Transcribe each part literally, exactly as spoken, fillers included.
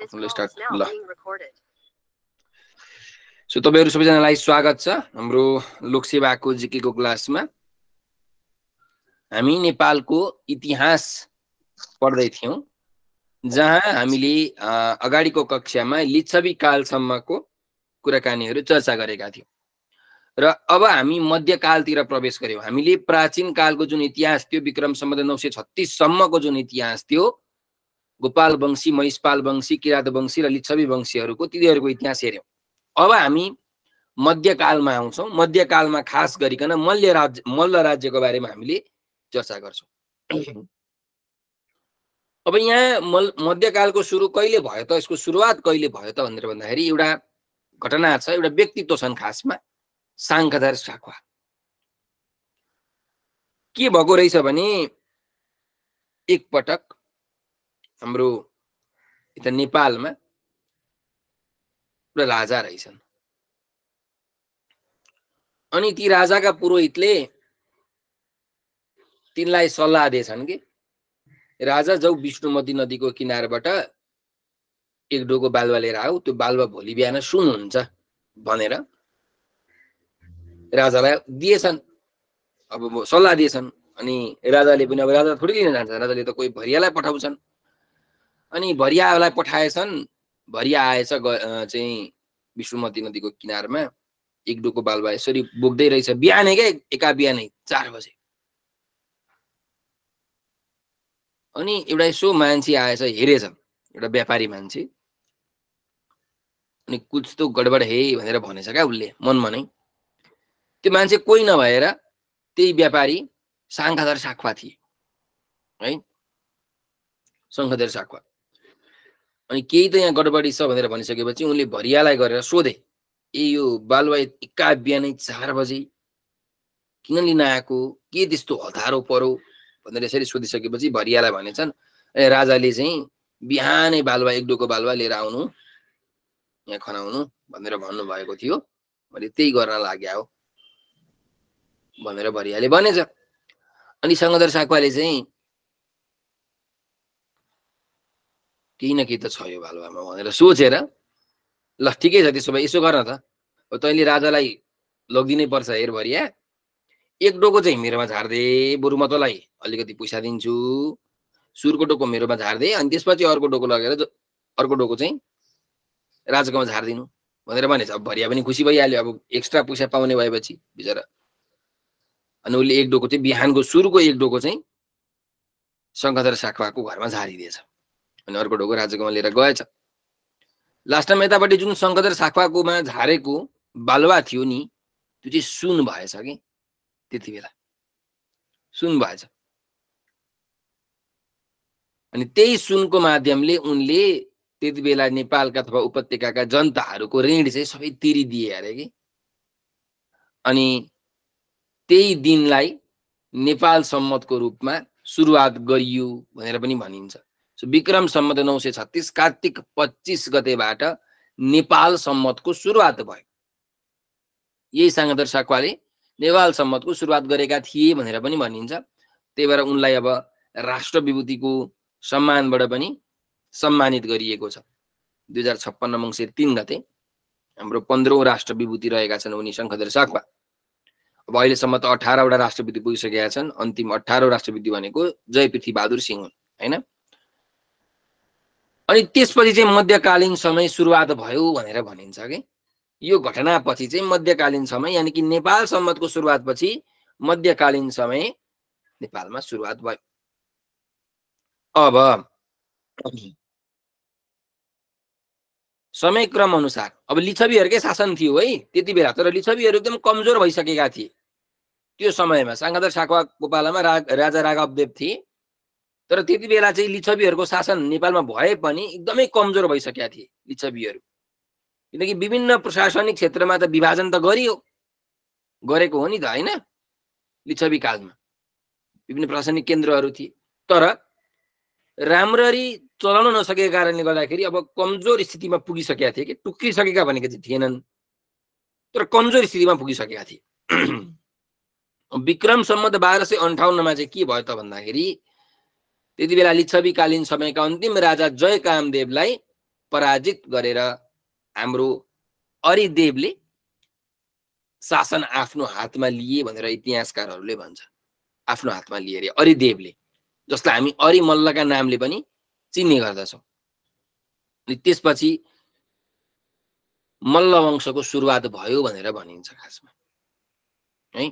Start ल so तपाईहरु सबैजनालाई स्वागत छ हाम्रो लोकसेवाको जिकेको क्लासमा। हामी नेपालको इतिहास पढ्दै थियौं, जहाँ हामीले अगाडिको कक्षामा लिच्छवी कालसम्मको कुराकानीहरू चर्चा गरेका थियौं र अब हामी मध्यकालतिर प्रवेश गर्यौं। हामीले प्राचीन कालको जुन इतिहास थियो, विक्रम सम्वत नौ सय छत्तीस सम्मको जुन इतिहास थियो, गोपाल वंशी, महिषपाल वंशी, किरात वंशी र लिच्छवी वंशीहरूको तिनीहरूको इतिहास हेर्यौं। अब हामी मध्यकालमा आउँछौं। मध्यकालमा खास गरिकन मल्ल राज्य मल्ल राज्यको बारेमा हामीले चर्चा गर्छौं। अब यहाँ मध्यकालको सुरु कहिले भयो त, यसको सुरुवात कहिले भयो त भनेर भन्दाखेरि एउटा घटना छ, एउटा व्यक्तित्व छन् खासमा, शांखधर साखवा। के भएको रहेछ भने एक पटक हाम्रो यता नेपालमा एउटा राजा रहेछन्, अनि ती राजाका पुरोहितले तिनलाई सल्लाह दिएछन् कि राजा जाऊ विष्णुमती नदीको किनारबाट एक डोको बालुवा लिएर आऊ, त्यो बालुवा भोलि बिहान सुन हुन्छ भनेर राजालाई दिएछन्। अब सल्लाह दिएछन्, अनि राजाले पनि, अब राजा थोरै लिन जान्छ, राजाले त कोही भरियालाई पठाउँछन्। अनि भरियालाई पठाएछन्, भरिया आएछ चाहिँ विष्णुमती नदीको किनारमा एक डोको बालुवा यसरी बोक्दै रहेछ। बिहानै के एका बिहानै चार बजे। अनि एउटा यसो मान्छे आएछ, हेरेछ, एउटा व्यापारी मान्छे। अनि कुछ त गडबड हे भनेर भनेछ क्या उसले मनमा नै। त्यो मान्छे कोही नभएर त्यही व्यापारी शांखधर साखवा थिए है, शंखधर साखवा। अनि केही त यहाँ गडबडी छ भनेर भनिसकेपछि उनले भरियालाई गरेर सोधे, ए यो बालुवा एका बिहानै चार बजे किन लिन आएको, के त्यस्तो हतारो परो भनेर यसरी सोधिसकेपछि भरियालाई भनेछन्, ए राजाले चाहिँ बिहानै बालुवा एक डोको बालुवा लिएर आउनु, यहाँ खनाउनु भनेर भन्नुभएको थियो, मैले त्यही गर्न लाग्या हो भनेर भरियाले भनेछ। अनि शंखधर साखवाले चाहिँ केही न केही त छ यो बालुवामा भनेर सोचेर, ल ठिकै छ त्यसो भए यसो गर्न त, तैँले राजालाई लगिदिनै पर्छ, हेर भरिया एक डोको चाहिँ मेरोमा झार्दे, बरु म तँलाई अलिकति पैसा दिन्छु, सुरको डोको मेरोमा झार्दे, अनि त्यसपछि अर्को डोको लगेर अर्को डोको चाहिँ राजाकोमा झारिदिनु भनेर भनेछ। अब भरिया पनि खुसी भइहाल्यो, अब एक्स्ट्रा पैसा पाउने भएपछि बिचरा। अनि उसले एक डोको चाहिँ बिहानको सुरुको एक डोको चाहिँ शंखधर साखवाको घरमा झारिदिएछ, अनि अर्को डोको राजाकोमा लिएर गएछ। लास्टमा यतापट्टि जुन शंखधर साखवाकोमा झारेको बालुवा थियो नि, त्यो चाहिँ सुन भएछ कि, त्यति बेला सुन भएछ। अनि त्यही सुनको माध्यमले उनले त्यति बेला नेपालका अथवा उपत्यकाका जनताहरूको ऋण चाहिँ सबै तिरिदिए अरे कि। अनि त्यही दिनलाई नेपाल सम्मतको रूपमा सुरुवात गरियो भनेर पनि भनिन्छ। सो विक्रम सम्मत नौ सय छत्तीस कार्तिक पच्चीस गतेबाट नेपाल सम्मतको सुरुवात भयो। यही शांखधर साखवाले नेपाल सम्मतको सुरुवात गरेका थिए भनेर पनि भनिन्छ। त्यही भएर उनलाई अब राष्ट्र विभूतिको सम्मानबाट पनि सम्मानित गरिएको छ। दुई हजार छप्पन्न मङ्सिर तीन गते हाम्रो पन्ध्रौं राष्ट्र विभूति रहेका छन् उनी शंखधर साखवा। अब अहिलेसम्म त अठारवटा राष्ट्र विभूति पुगिसकेका छन्। अन्तिम अठारौं राष्ट्र विभूति भनेको जय पृथ्वी बहादुर सिंह हुन् हैन। अनि त्यसपछि चाहिँ मध्यकालीन समय सुरुवात भयो भनेर भनिन्छ कि यो घटनापछि चाहिँ मध्यकालीन समय यानि कि नेपाल सम्मतको सुरुवातपछि मध्यकालीन समय नेपालमा सुरुवात भयो। अब समय क्रम अनुसार अब लिच्छवीहरूकै शासन थियो है त्यति बेला, तर लिच्छवीहरू एकदम कमजोर भइसकेका थिए त्यो समयमा। शांखधर साखवाको पालामा रा, राजा राघवदेव थिए, तर त्यति बेला चाहिँ लिच्छवीहरूको शासन नेपालमा भए पनि एकदमै कमजोर भइसकेका थिए लिच्छवीहरू। किनकि विभिन्न प्रशासनिक क्षेत्रमा त विभाजन त गरियो, गरेको हो नि त हैन। लिच्छवी कालमा विभिन्न प्रशासनिक केन्द्रहरू थिए, तर राम्ररी चलाउन नसकेको कारणले गर्दाखेरि अब कमजोर स्थितिमा पुगिसकेका थिए कि, टुक्रिसकेका भनेको चाहिँ थिएनन्, तर कमजोर स्थितिमा पुगिसकेका थिए। विक्रम सम्मत बाह्र सय अन्ठाउन्नमा चाहिँ के भयो त भन्दाखेरि त्यति बेला लिच्छवी कालीन समयका अन्तिम राजा जय कामदेवलाई पराजित गरेर हाम्रो अरिदेवले शासन आफ्नो हातमा लिए भनेर इतिहासकारहरूले भन्छन्। आफ्नो हातमा लिए अरे अरिदेवले, जसलाई हामी अरिमल्लका नामले पनि चिन्ने गर्दछौँ। अनि त्यसपछि मल्ल वंशको सुरुवात भयो भनेर भनिन्छ खासमा है।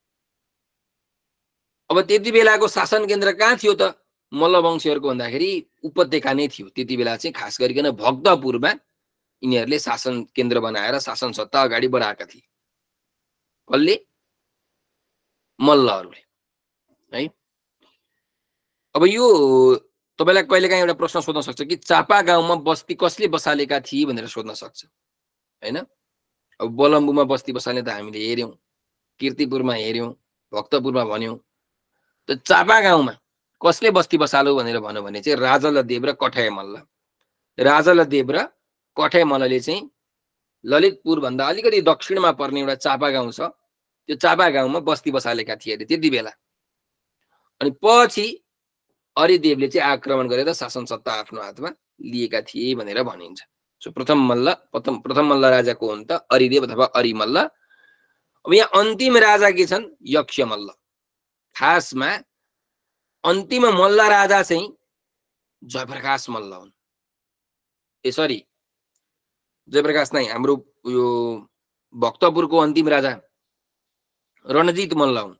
अब त्यति बेलाको शासन केन्द्र कहाँ थियो त मल्ल वंशीहरूको भन्दाखेरि उपत्यका नै थियो। त्यति बेला चाहिँ खास गरिकन भक्तपुरमा यिनीहरूले शासन केन्द्र बनाएर शासन सत्ता अगाडि बढाएका थिए। कसले? मल्लहरूले है। अब यो तपाईलाई कहिलेकाहीँ एउटा प्रश्न सोध्न सक्छ कि चापा गाउँमा बस्ती कसले बसालेका थिए भनेर सोध्न सक्छ हैन। अब बलम्बुमा बस्ती बसाल्ने त हामीले हेर्यौं, कीर्तिपुरमा हेर्यौं, भक्तपुरमा भन्यौं। त चापा गाउँमा कसले बस्ती बसाल्यो भनेर भन्यो भने चाहिँ राजलदेव र कठय मल्ल। राजलदेव र कठय मल्लले चाहिँ ललितपुर भन्दा अलिकति दक्षिणमा पर्ने एउटा चापा गाउँ छ, त्यो चापा गाउँमा बस्ती बसालेका थिए अरे त्यति बेला। अनि पछि अरिदेवले चाहिँ आक्रमण गरेर शासन सत्ता आफ्नो हातमा लिएका थिए भनेर भनिन्छ। सो प्रथम मल्ल प्रथम प्रथम मल्ल राजा को हुन् त? अरिदेव अथवा अरिमल्ल। अब यहाँ अन्तिम राजा के छन्? यक्ष मल्ल। खासमा अन्तिम मल्ल राजा चाहिँ जयप्रकाश मल्ल हुन्। ए सरी जयप्रकाश नै, हाम्रो यो भक्तपुरको अन्तिम राजा रणजित मल्ल हुन्।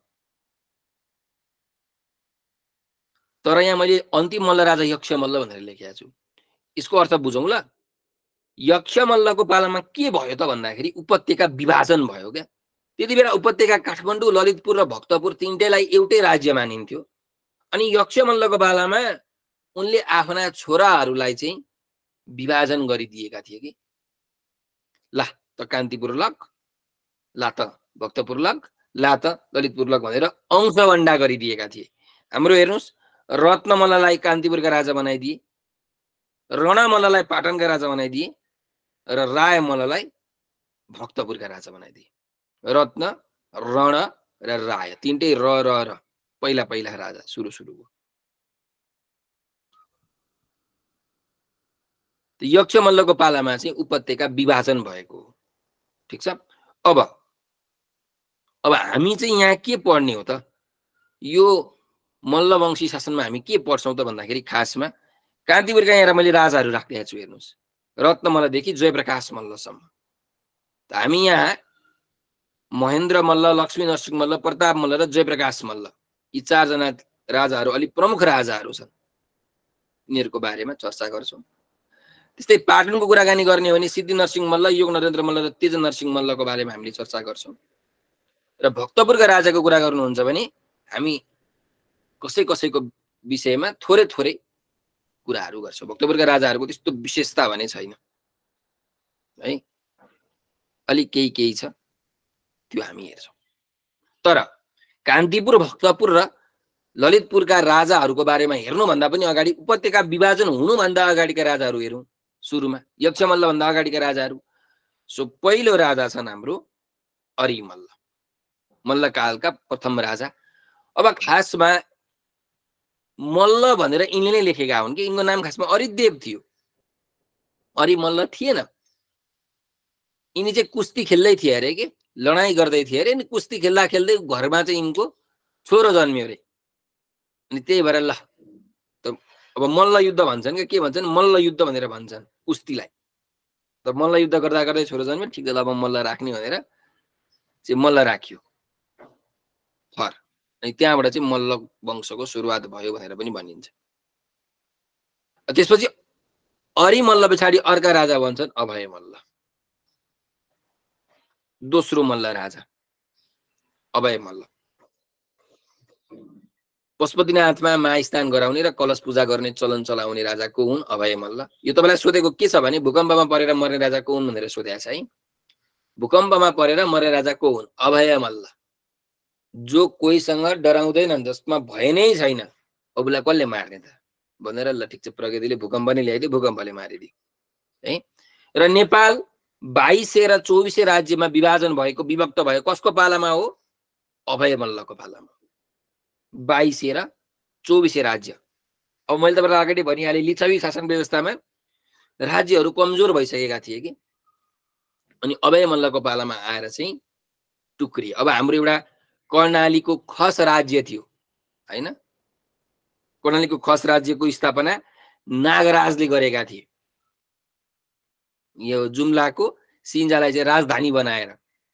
तर यहाँ मैले अन्तिम मल्ल राजा यक्ष मल्ल भनेर लेखेको छु। यसको अर्थ बुझौँ ल। यक्ष मल्लको पालामा के भयो त भन्दाखेरि उपत्यका विभाजन भयो क्या। त्यति बेला उपत्यका काठमाडौँ, ललितपुर र भक्तपुर तीनटैलाई एउटै राज्य मानिन्थ्यो। अनि यक्ष मल्लको पालामा उनले आफ्ना छोराहरूलाई चाहिँ विभाजन गरिदिएका थिए कि ला त कान्तिपुर लग, ला त भक्तपुर लग, ला त ललितपुर लग भनेर अंशवण्डा गरिदिएका थिए। हाम्रो हेर्नुस्, रत्न मल्ललाई कान्तिपुरका राजा बनाइदिए, रण मल्ललाई पाटनका राजा बनाइदिए र राय मल्ललाई भक्तपुरका राजा बनाइदिए। रत्न, रण र राय तीनटै र र र पहिला पहिला राजा सुरु सुरुको। यक्ष मल्लको पालामा चाहिँ उपत्यका विभाजन भएको हो। ठिक छ। अब अब हामी चाहिँ यहाँ के पढ्ने हो त? यो मल्लवंशी शासनमा हामी के पढ्छौँ त भन्दाखेरि खासमा कान्तिपुरका यहाँ मैले राजाहरू राखिदिएको छु हेर्नुहोस्, रत्न मल्लदेखि जयप्रकाश मल्लसम्म। त हामी यहाँ महेन्द्र मल्ल, लक्ष्मी नरसिंह मल्ल, प्रताप मल्ल र जयप्रकाश मल्ल यी चारजना राजाहरू अलिक प्रमुख राजाहरू छन्, यिनीहरूको बारेमा चर्चा गर्छौँ। त्यस्तै पाटनको कुराकानी गर्ने हो भने सिद्धि नरसिंह मल्ल, योग नरेन्द्र मल्ल र तेज नरसिंह मल्लको बारेमा हामीले चर्चा गर्छौँ। र भक्तपुरका राजाको कुरा गर्नुहुन्छ भने हामी कसै कसैको विषयमा थोरै थोरै कुराहरू गर्छौँ। भक्तपुरका राजाहरूको त्यस्तो विशेषता भने छैन है, अलिक केही केही छ, त्यो हामी हेर्छौँ। तर कान्तिपुर, भक्तपुर र ललितपुरका राजाहरूको बारेमा हेर्नुभन्दा पनि अगाडि उपत्यका विभाजन हुनुभन्दा अगाडिका राजाहरू हेरौँ। सुरुमा यक्ष मल्लभन्दा अगाडिका राजाहरू। सो पहिलो राजा छन् हाम्रो अरिमल्ल, मल्लकालका प्रथम राजा। अब खासमा मल्ल भनेर यिनले नै लेखेका हुन् कि यिनको नाम खासमा अरिदेव थियो, अरिमल्ल थिएन। यिनी चाहिँ कुस्ती खेल्दै थिए अरे कि लडाइँ गर्दै थिए अरे। अनि कुस्ती खेल्दा खेल्दै घरमा चाहिँ यिनको छोरो जन्मियो अरे। अनि त्यही भएर ल त अब मल्ल युद्ध भन्छन् कि के भन्छन्? मल्ल युद्ध भनेर भन्छन् कुस्तीलाई। त मल्ल युद्ध गर्दा गर्दै छोरो जन्मियो, ठिक छ अब मल्ल राख्ने भनेर चाहिँ मल्ल राखियो फर। अनि त्यहाँबाट चाहिँ मल्ल वंशको सुरुवात भयो भनेर पनि भनिन्छ। त्यसपछि अरिमल्ल पछाडि अर्का राजा भन्छन् अभय मल्ल, दोस्रो मल्ल राजा अभय मल्ल। पशुपतिनाथमा महास्नान गराउने र कलश पूजा गर्ने चलन चलाउने राजा को हुन्? अभय मल्ल। यो तपाईँलाई सोधेको के छ भने भूकम्पमा परेर मर्ने राजा को हुन् भनेर सोधेको छ है। भूकम्पमा परेर मर्ने राजा को हुन्? अभय मल्ल। जो कोहीसँग डराउँदैनन्, जसमा भय नै छैन, अबुलाई कसले मार्ने त भनेर ल ठिक छ प्रगतिले भूकम्प नै ल्याइदियो, भूकम्पले मारिदियो है। र नेपाल बाइसे र चौबिसे राज्यमा विभाजन भएको, विभक्त भयो कसको पालामा हो? अभय मल्लको पालामा। बाइसे र चौबिसे राज्य। अब मैले तपाईँलाई अगाडि भनिहालेँ लिच्छवी शासन व्यवस्थामा राज्यहरू कमजोर भइसकेका थिए कि। अनि अभय मल्लको पालामा आएर चाहिँ टुक्रियो। अब हाम्रो एउटा कर्णालीको खस राज्य थियो हैन, कर्णालीको खस राज्यको स्थापना नागराजले गरेका थिए। यो जुम्लाको सिन्जालाई चाहिँ राजधानी बनाएर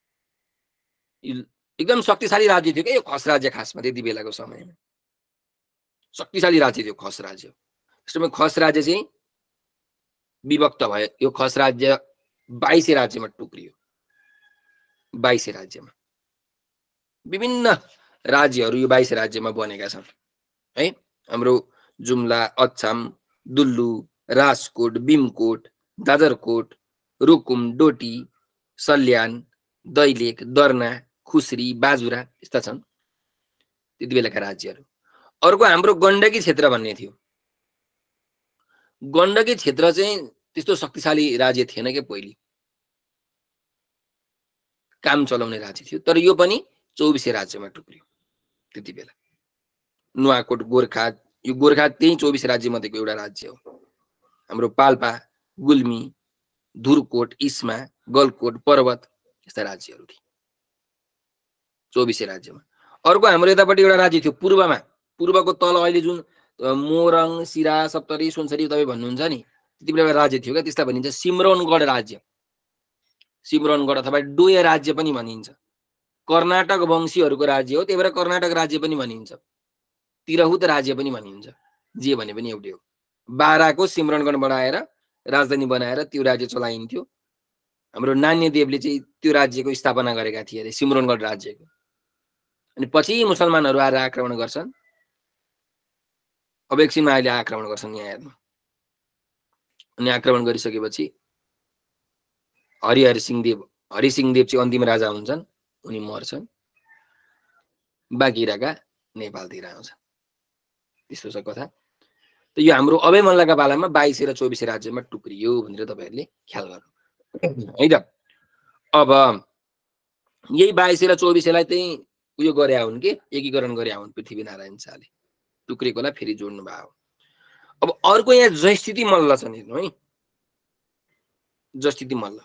एकदम शक्तिशाली राज्य थियो क्या यो खस राज्य। खासमा त्यति बेलाको समयमा शक्तिशाली राज्य थियो खस राज्य। त्यसमा खस राज्य चाहिँ विभक्त भयो। यो खस राज्य बाइसे राज्यमा टुक्रियो। बाइसे राज्यमा विभिन्न राज्यहरू यो बाइस राज्यमा बनेका छन् है। हाम्रो जुम्ला, अछाम, दुल्लु, राजकोट, भीमकोट, जाजरकोट, रुकुम, डोटी, सल्यान, दैलेख, दर्ना, खुसरी, बाजुरा यस्ता छन् त्यति बेलाका राज्यहरू। अर्को हाम्रो गण्डकी क्षेत्र भन्ने थियो। गण्डकी क्षेत्र चाहिँ त्यस्तो शक्तिशाली राज्य थिएन के पहिले, काम चलाउने राज्य थियो। तर यो पनि चौबिसे राज्यमा टुक्रियो त्यति बेला। नुवाकोट, गोर्खा, यो गोर्खा त्यही चौबिस राज्य मध्येको एउटा राज्य हो। हाम्रो पाल्पा, गुल्मी, धुरकोट, इस्मा, गलकोट, पर्वत यस्ता राज्यहरू थिए चौबिसे राज्यमा। अर्को हाम्रो यतापट्टि एउटा राज्य थियो पूर्वमा। पूर्वको तल अहिले जुन मोरङ, सिरा, सप्तरी, सुनसरी तपाईँ भन्नुहुन्छ नि, त्यति बेला राज्य थियो क्या। त्यसलाई भनिन्छ सिमरौनगढ राज्य। सिमरौनगढ अथवा डोय राज्य पनि भनिन्छ। कर्नाटक वंशीहरूको राज्य हो, त्यही भएर कर्नाटक राज्य पनि भनिन्छ, तिरहुत राज्य पनि भनिन्छ। जे भने पनि एउटै हो। बाराको सिमरौनगढ बढाएर राजधानी बनाएर त्यो राज्य चलाइन्थ्यो। हाम्रो नान्यदेवले चाहिँ त्यो राज्यको स्थापना गरेका थिए अरे, सिमरौनगढ राज्यको। अनि पछि मुसलमानहरू आएर आक्रमण गर्छन्। अब एकछिनमा अहिले आक्रमण गर्छन् यहाँ हेर्नु। अनि आक्रमण गरिसकेपछि हरिहर सिंहदेव हरिसिंहदेव चाहिँ अन्तिम राजा हुन्छन्, उनी मर्छन्। बाँकी राजा नेपालतिर आउँछन्। त्यस्तो छ कथा। त यो हाम्रो अभय मल्लका पालामा बाइसे र चौबिसे राज्यमा टुक्रियो भनेर तपाईँहरूले ख्याल गर्नु है त। अब यही बाइसे र चौबिसेलाई चाहिँ उयो गरे हुन् कि एकीकरण गरे हुन् पृथ्वीनारायण शाहले। टुक्रेकोलाई फेरि जोड्नु भयो। अब अर्को यहाँ जयस्थिति मल्ल छन् हेर्नु है, जयस्थिति मल्ल।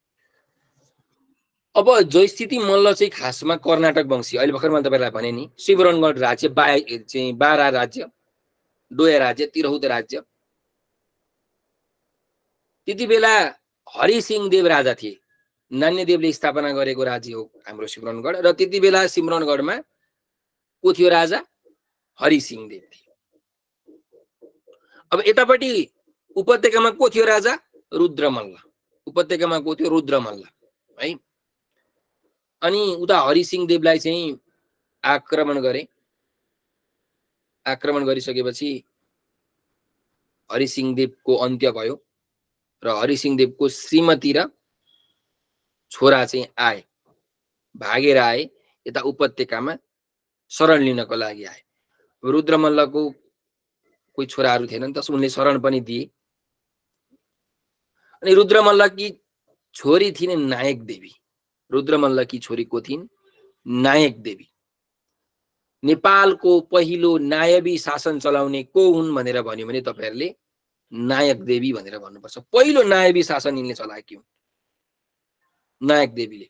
अब जयस्थिति मल्ल चाहिँ खासमा कर्नाटक वंशी। अहिले भर्खर मैले तपाईँलाई भने नि सिमरौनगढ राज्य, बा चाहिँ बारा राज्य, डोय राज्य, तिरहुत राज्य। त्यति बेला हरिसिंहदेव राजा थिए। नान्यदेवले स्थापना गरेको राज्य हो हाम्रो सिमरौनगढ। र त्यति बेला सिमरौनगढमा को थियो राजा? हरिसिंहदेव थियो। अब यतापट्टि उपत्यकामा को थियो राजा? रुद्रमल्ल। उपत्यकामा को थियो? रुद्रमल्ल है। अनि उता हरिसिंहदेवलाई चाहिँ आक्रमण गरे। आक्रमण गरिसकेपछि हरिसिंहदेवको अन्त्य भयो र हरिसिंहदेवको श्रीमती र छोरा चाहिँ आए, भागेर आए यता उपत्यकामा शरण लिनको लागि आए। रुद्रमल्लको कोही छोराहरू थिएनन् त, उनले शरण पनि दिए। अनि रुद्रमल्लकी छोरी थिइन् नायक देवी। रुद्रमल्लकी छोरी को थिइन्? नायक देवी। नेपालको पहिलो नायबी शासन चलाउने को हुन् भनेर भन्यो भने तपाईहरुले नायक देवी भनेर भन्नुपर्छ। पहिलो नायबी शासन यिनले चलाएकी हुन्, नायक देवीले।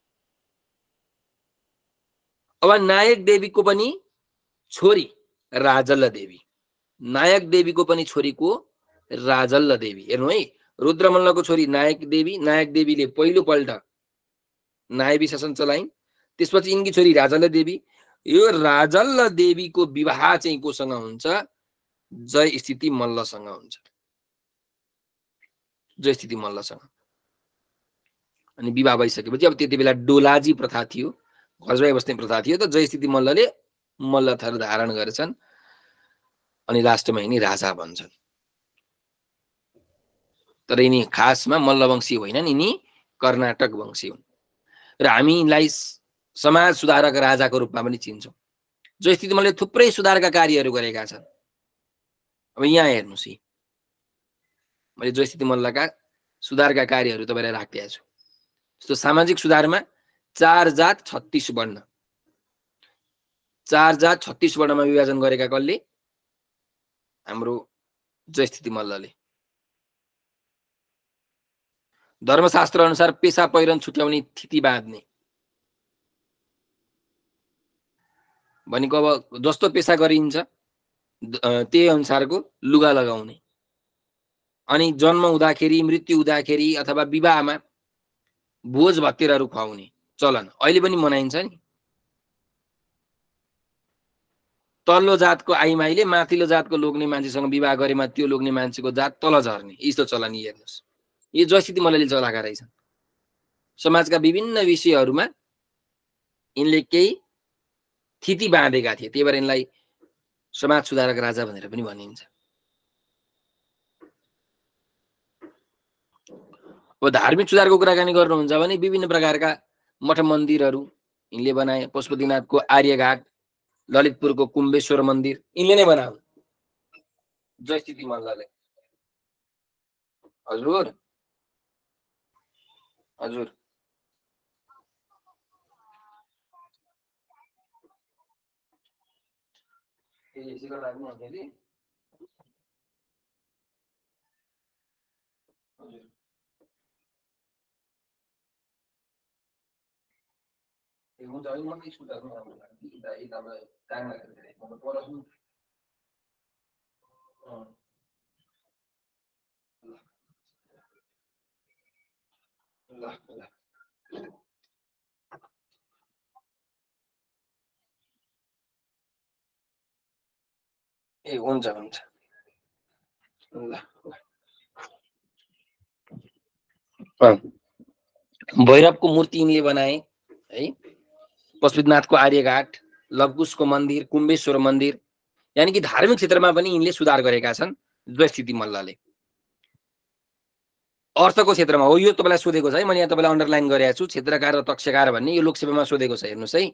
अब नायक देवीको पनि छोरी राजल्ल देवी, नायक देवीको पनि छोरीको राजल्ल देवी। हेर्नु है, रुद्रमल्लको छोरी नायक देवी, नायक देवीले पहिलो पल्ट नायबी शासन चलाइन्। त्यसपछि यिनकी छोरी राजल्ल देवी। यो राजल्ल देवीको विवाह चाहिँ कोसँग हुन्छ? जयस्थिति मल्लसँग हुन्छ, जयस्थिति मल्लसँग। अनि विवाह भइसकेपछि अब त्यति बेला डोलाजी प्रथा थियो, घरजवाई बस्ने प्रथा थियो। त जयस्थिति मल्लले मल्ल थर धारण गर्छन् अनि लास्टमा यिनी राजा बन्छन्। तर यिनी खासमा मल्लवंशी होइनन्, यिनी कर्नाटक वंशी हुन् र हामी यिनलाई समाज सुधारक राजाको रूपमा पनि चिन्छौँ। जयस्थिति मल्लले थुप्रै सुधारका कार्यहरू गरेका छन्। अब यहाँ हेर्नुस्, मैले जयस्थिति मल्लका सुधारका कार्यहरू तपाईलाई राखिदिएको छु। जस्तो सामाजिक सुधारमा चार जात छत्तीस वर्ण, चार जात छत्तीस वर्णमा विभाजन गरेका कसले? हाम्रो जयस्थिति मल्लले। धर्मशास्त्र अनुसार पेशा पहिरन छुट्याउने थिति बाँध्ने भनेको अब जस्तो पेशा गरिन्छ त्यही अनुसारको लुगा लगाउने, अनि जन्म हुँदाखेरि मृत्यु हुँदाखेरि अथवा विवाहमा भोज भत्तेराहरू खुवाउने चलन अहिले पनि मनाइन्छ नि। तल्लो जातको आइमाईले माथिल्लो जातको लोग्ने मान्छेसँग विवाह गरेमा त्यो लोग्ने मान्छेको जात तल झर्ने, यस्तो चलन हेर्नुहोस्। यो जयस्थिति मल्लले चलाएका रहेछन्। समाजका विभिन्न विषयहरूमा यिनले केही थिति बाँधेका थिए, त्यही भएर यिनलाई समाज सुधारक राजा भनेर पनि भनिन्छ। अब धार्मिक सुधारको कुराकानी गर्नुहुन्छ भने विभिन्न प्रकारका मठ मन्दिरहरू यिनले बनाए। पशुपतिनाथको आर्यघाट, ललितपुरको कुम्बेश्वर मन्दिर यिनले नै बनाए जयस्थिति मल्लले। हजुर हजुर ए हुन्छ हुन्छ ल। भैरवको मूर्ति यिनले बनाए है। पशुपतिनाथको आर्यघाट, लवकुशको मन्दिर, कुम्बेश्वर मन्दिर, यानि कि धार्मिक क्षेत्रमा पनि यिनले सुधार गरेका छन् जयस्थिति मल्लले। अर्थको क्षेत्रमा हो, यो तपाईँलाई सोधेको छ है, मैले यहाँ तपाईँलाई अन्डरलाइन गरेको छु। क्षेत्रकार र तक्षकार भन्ने यो लोकसेवामा सोधेको छ, हेर्नुहोस् है।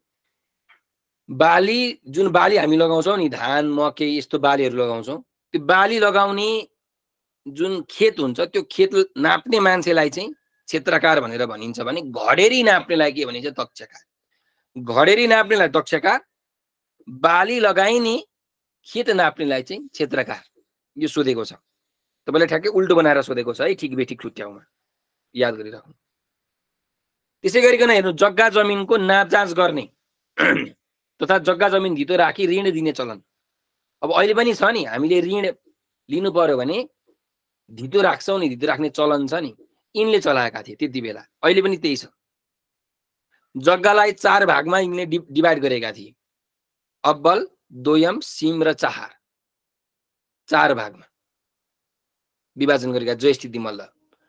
बाली, जुन बाली हामी लगाउँछौँ नि, धान मकै यस्तो बालीहरू लगाउँछौँ, त्यो बाली लगाउने जुन खेत हुन्छ त्यो खेत नाप्ने मान्छेलाई चाहिँ क्षेत्रकार भनेर भनिन्छ भने घडेरी नाप्नेलाई के भनिन्छ तक्षकार। घडेरी नाप्नेलाई तक्षकार, बाली लगाइने खेत नाप्नेलाई चाहिँ क्षेत्रकार। यो सोधेको छ, तपाईँले ठ्याक्कै उल्टो बनाएर सोधेको छ है, ठिक बेठिक छुट्याउमा याद गरिराख्नु। त्यसै गरिकन हेर्नु, जग्गा जमिनको नापजाँच गर्ने तथा जग्गा जमिन धितो राखी ऋण दिने चलन अब अहिले पनि छ नि। हामीले ऋण लिनु पर्यो भने धितो राख्छौँ नि, धितो राख्ने चलन छ नि, यिनले चलाएका थिए त्यति बेला, अहिले पनि त्यही छ। जग्गालाई चार भागमा यिनले डिभाइड गरेका थिए, अब्बल, दोयम, सिम र चाहार, चार भागमा विभाजन गरेका जयस्थिति मल्ल।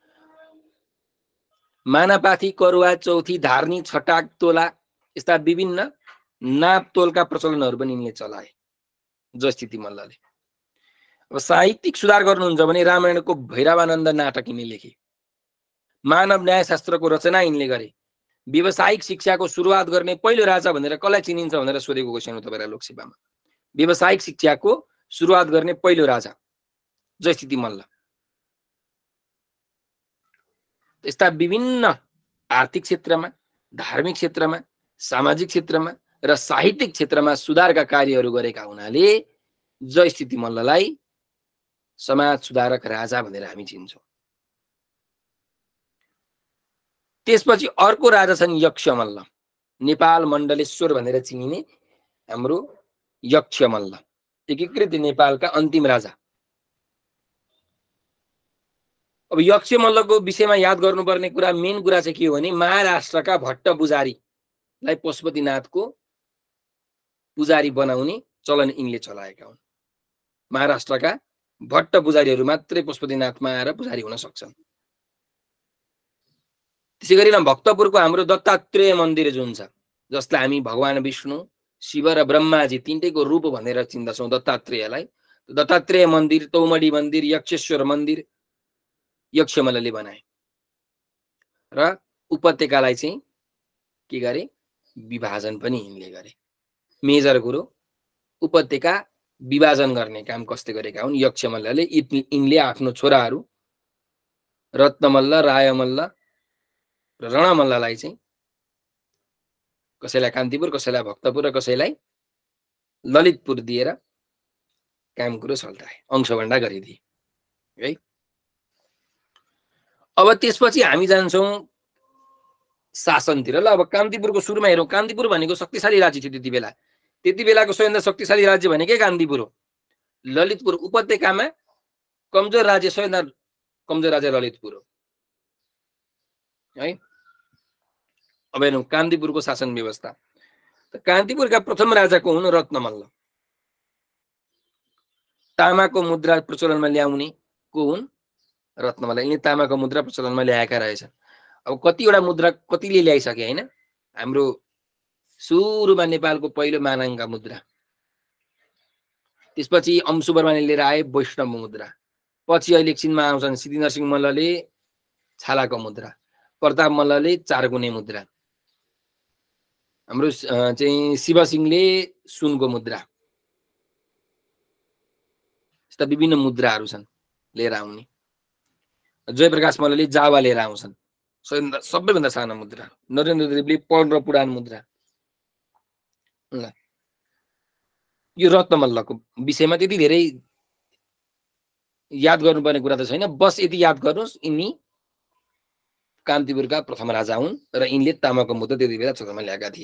मानापाथी, करुवा, चौथी, धार्नी, छटाक, तोला यस्ता विभिन्न नाप तोलका प्रचलनहरू पनि यिनले चलाए जयस्थिति मल्लले। अब साहित्यिक सुधार गर्नुहुन्छ भने रामायणको भैरवानन्द नाटक यिनले लेखे। मानव न्यायशास्त्रको रचना यिनले गरे। व्यावसायिक शिक्षाको सुरुवात गर्ने पहिलो राजा भनेर कसलाई चिनिन्छ भनेर सोधेको क्वेसन हो तपाईँलाई लोकसेवामा। व्यावसायिक शिक्षाको सुरुवात गर्ने पहिलो राजा जयस्थिति मल्ल। यस्ता विभिन्न आर्थिक क्षेत्रमा, धार्मिक क्षेत्रमा, सामाजिक क्षेत्रमा र साहित्यिक क्षेत्रमा सुधारका कार्यहरू गरेका हुनाले जयस्थिति मल्ललाई समाज सुधारक राजा भनेर हामी चिन्छौँ। त्यसपछि अर्को राजा छन् यक्षमल्ल, नेपाल मण्डलेश्वर भनेर चिनिने हाम्रो यक्षमल्ल, एकीकृत नेपालका अन्तिम राजा। अब यक्षमल्लको विषयमा याद गर्नुपर्ने कुरा, मेन कुरा चाहिँ के हो भने महाराष्ट्रका भट्ट पुजारीलाई पशुपतिनाथको पुजारी बनाउने चलन यिनले चलाएका हुन्। महाराष्ट्रका भट्ट पुजारीहरू मात्रै पशुपतिनाथमा आएर पुजारी हुन सक्छन्। त्यसै गरी भक्तपुरको हाम्रो दत्तात्रेय मन्दिर जुन छ, जसलाई हामी भगवान विष्णु, शिव र ब्रह्माजी तिनटैको रूप भनेर चिन्दछौँ दत्तात्रेयलाई, दत्तात्रेय मन्दिर, तौमडी मन्दिर, यक्षेश्वर मन्दिर यक्षमल्लले बनाए र उपत्यकालाई चाहिँ के गरे, विभाजन पनि यिनले गरे। मेजर कुरो, उपत्यका विभाजन गर्ने काम कसले गरेका हुन्, यक्षमल्लले। यिनले आफ्नो छोराहरू रत्नमल्ल, रायमल्ल र रणमल्ललाई चाहिँ कसैलाई कान्तिपुर, कसैलाई भक्तपुर र कसैलाई ललितपुर दिएर काम कुरो सल्टाए, अंशभण्डा गरिदिए है। अब त्यसपछि हामी जान्छौँ शासनतिर। ल अब कान्तिपुरको सुरुमा हेरौँ। कान्तिपुर भनेको शक्तिशाली राज्य थियो त्यति बेला। त्यति बेलाको सबैभन्दा शक्तिशाली राज्य भनेकै कान्तिपुर हो। ललितपुर उपत्यकामा कमजोर राज्य, सबैभन्दा कमजोर राज्य ललितपुर हो है। अब हेरौँ कान्तिपुरको शासन व्यवस्था। कान्तिपुरका प्रथम राजाको हुन् रत्नमल्ल। तामाको मुद्रा प्रचलनमा ल्याउने को हुन्? रत्नमल्ल। यिनले तामाको मुद्रा प्रचलनमा ल्याएका रहेछन्। अब कतिवटा मुद्रा कतिले ल्याइसके होइन। हाम्रो सुरुमा नेपालको पहिलो मानाङका मुद्रा, त्यसपछि अंशुवर्माले लिएर आए वैष्णव मुद्रा, पछि अहिले एकछिनमा आउँछन् सिद्धिनरसिंह मल्लले छालाको मुद्रा, प्रताप मल्लले चारगुने मुद्रा, हाम्रो चाहिँ शिवसिंहले सुनको मुद्रा। यस्ता विभिन्न मुद्राहरू छन् लिएर आउने। जयप्रकाश मल्लले जावा लिएर आउँछन्, सबैभन्दा सानो मुद्रा। नरेन्द्र देवले पर्ण र पुराण मुद्रा। ल यो रत्नमल्लको विषयमा त्यति धेरै याद गर्नुपर्ने कुरा त छैन, बस यति याद गर्नुहोस् यिनी कान्तिपुरका प्रथम राजा हुन् र यिनले तामाको मुद्रा त्यति बेला चलनमा ल्याएका थिए।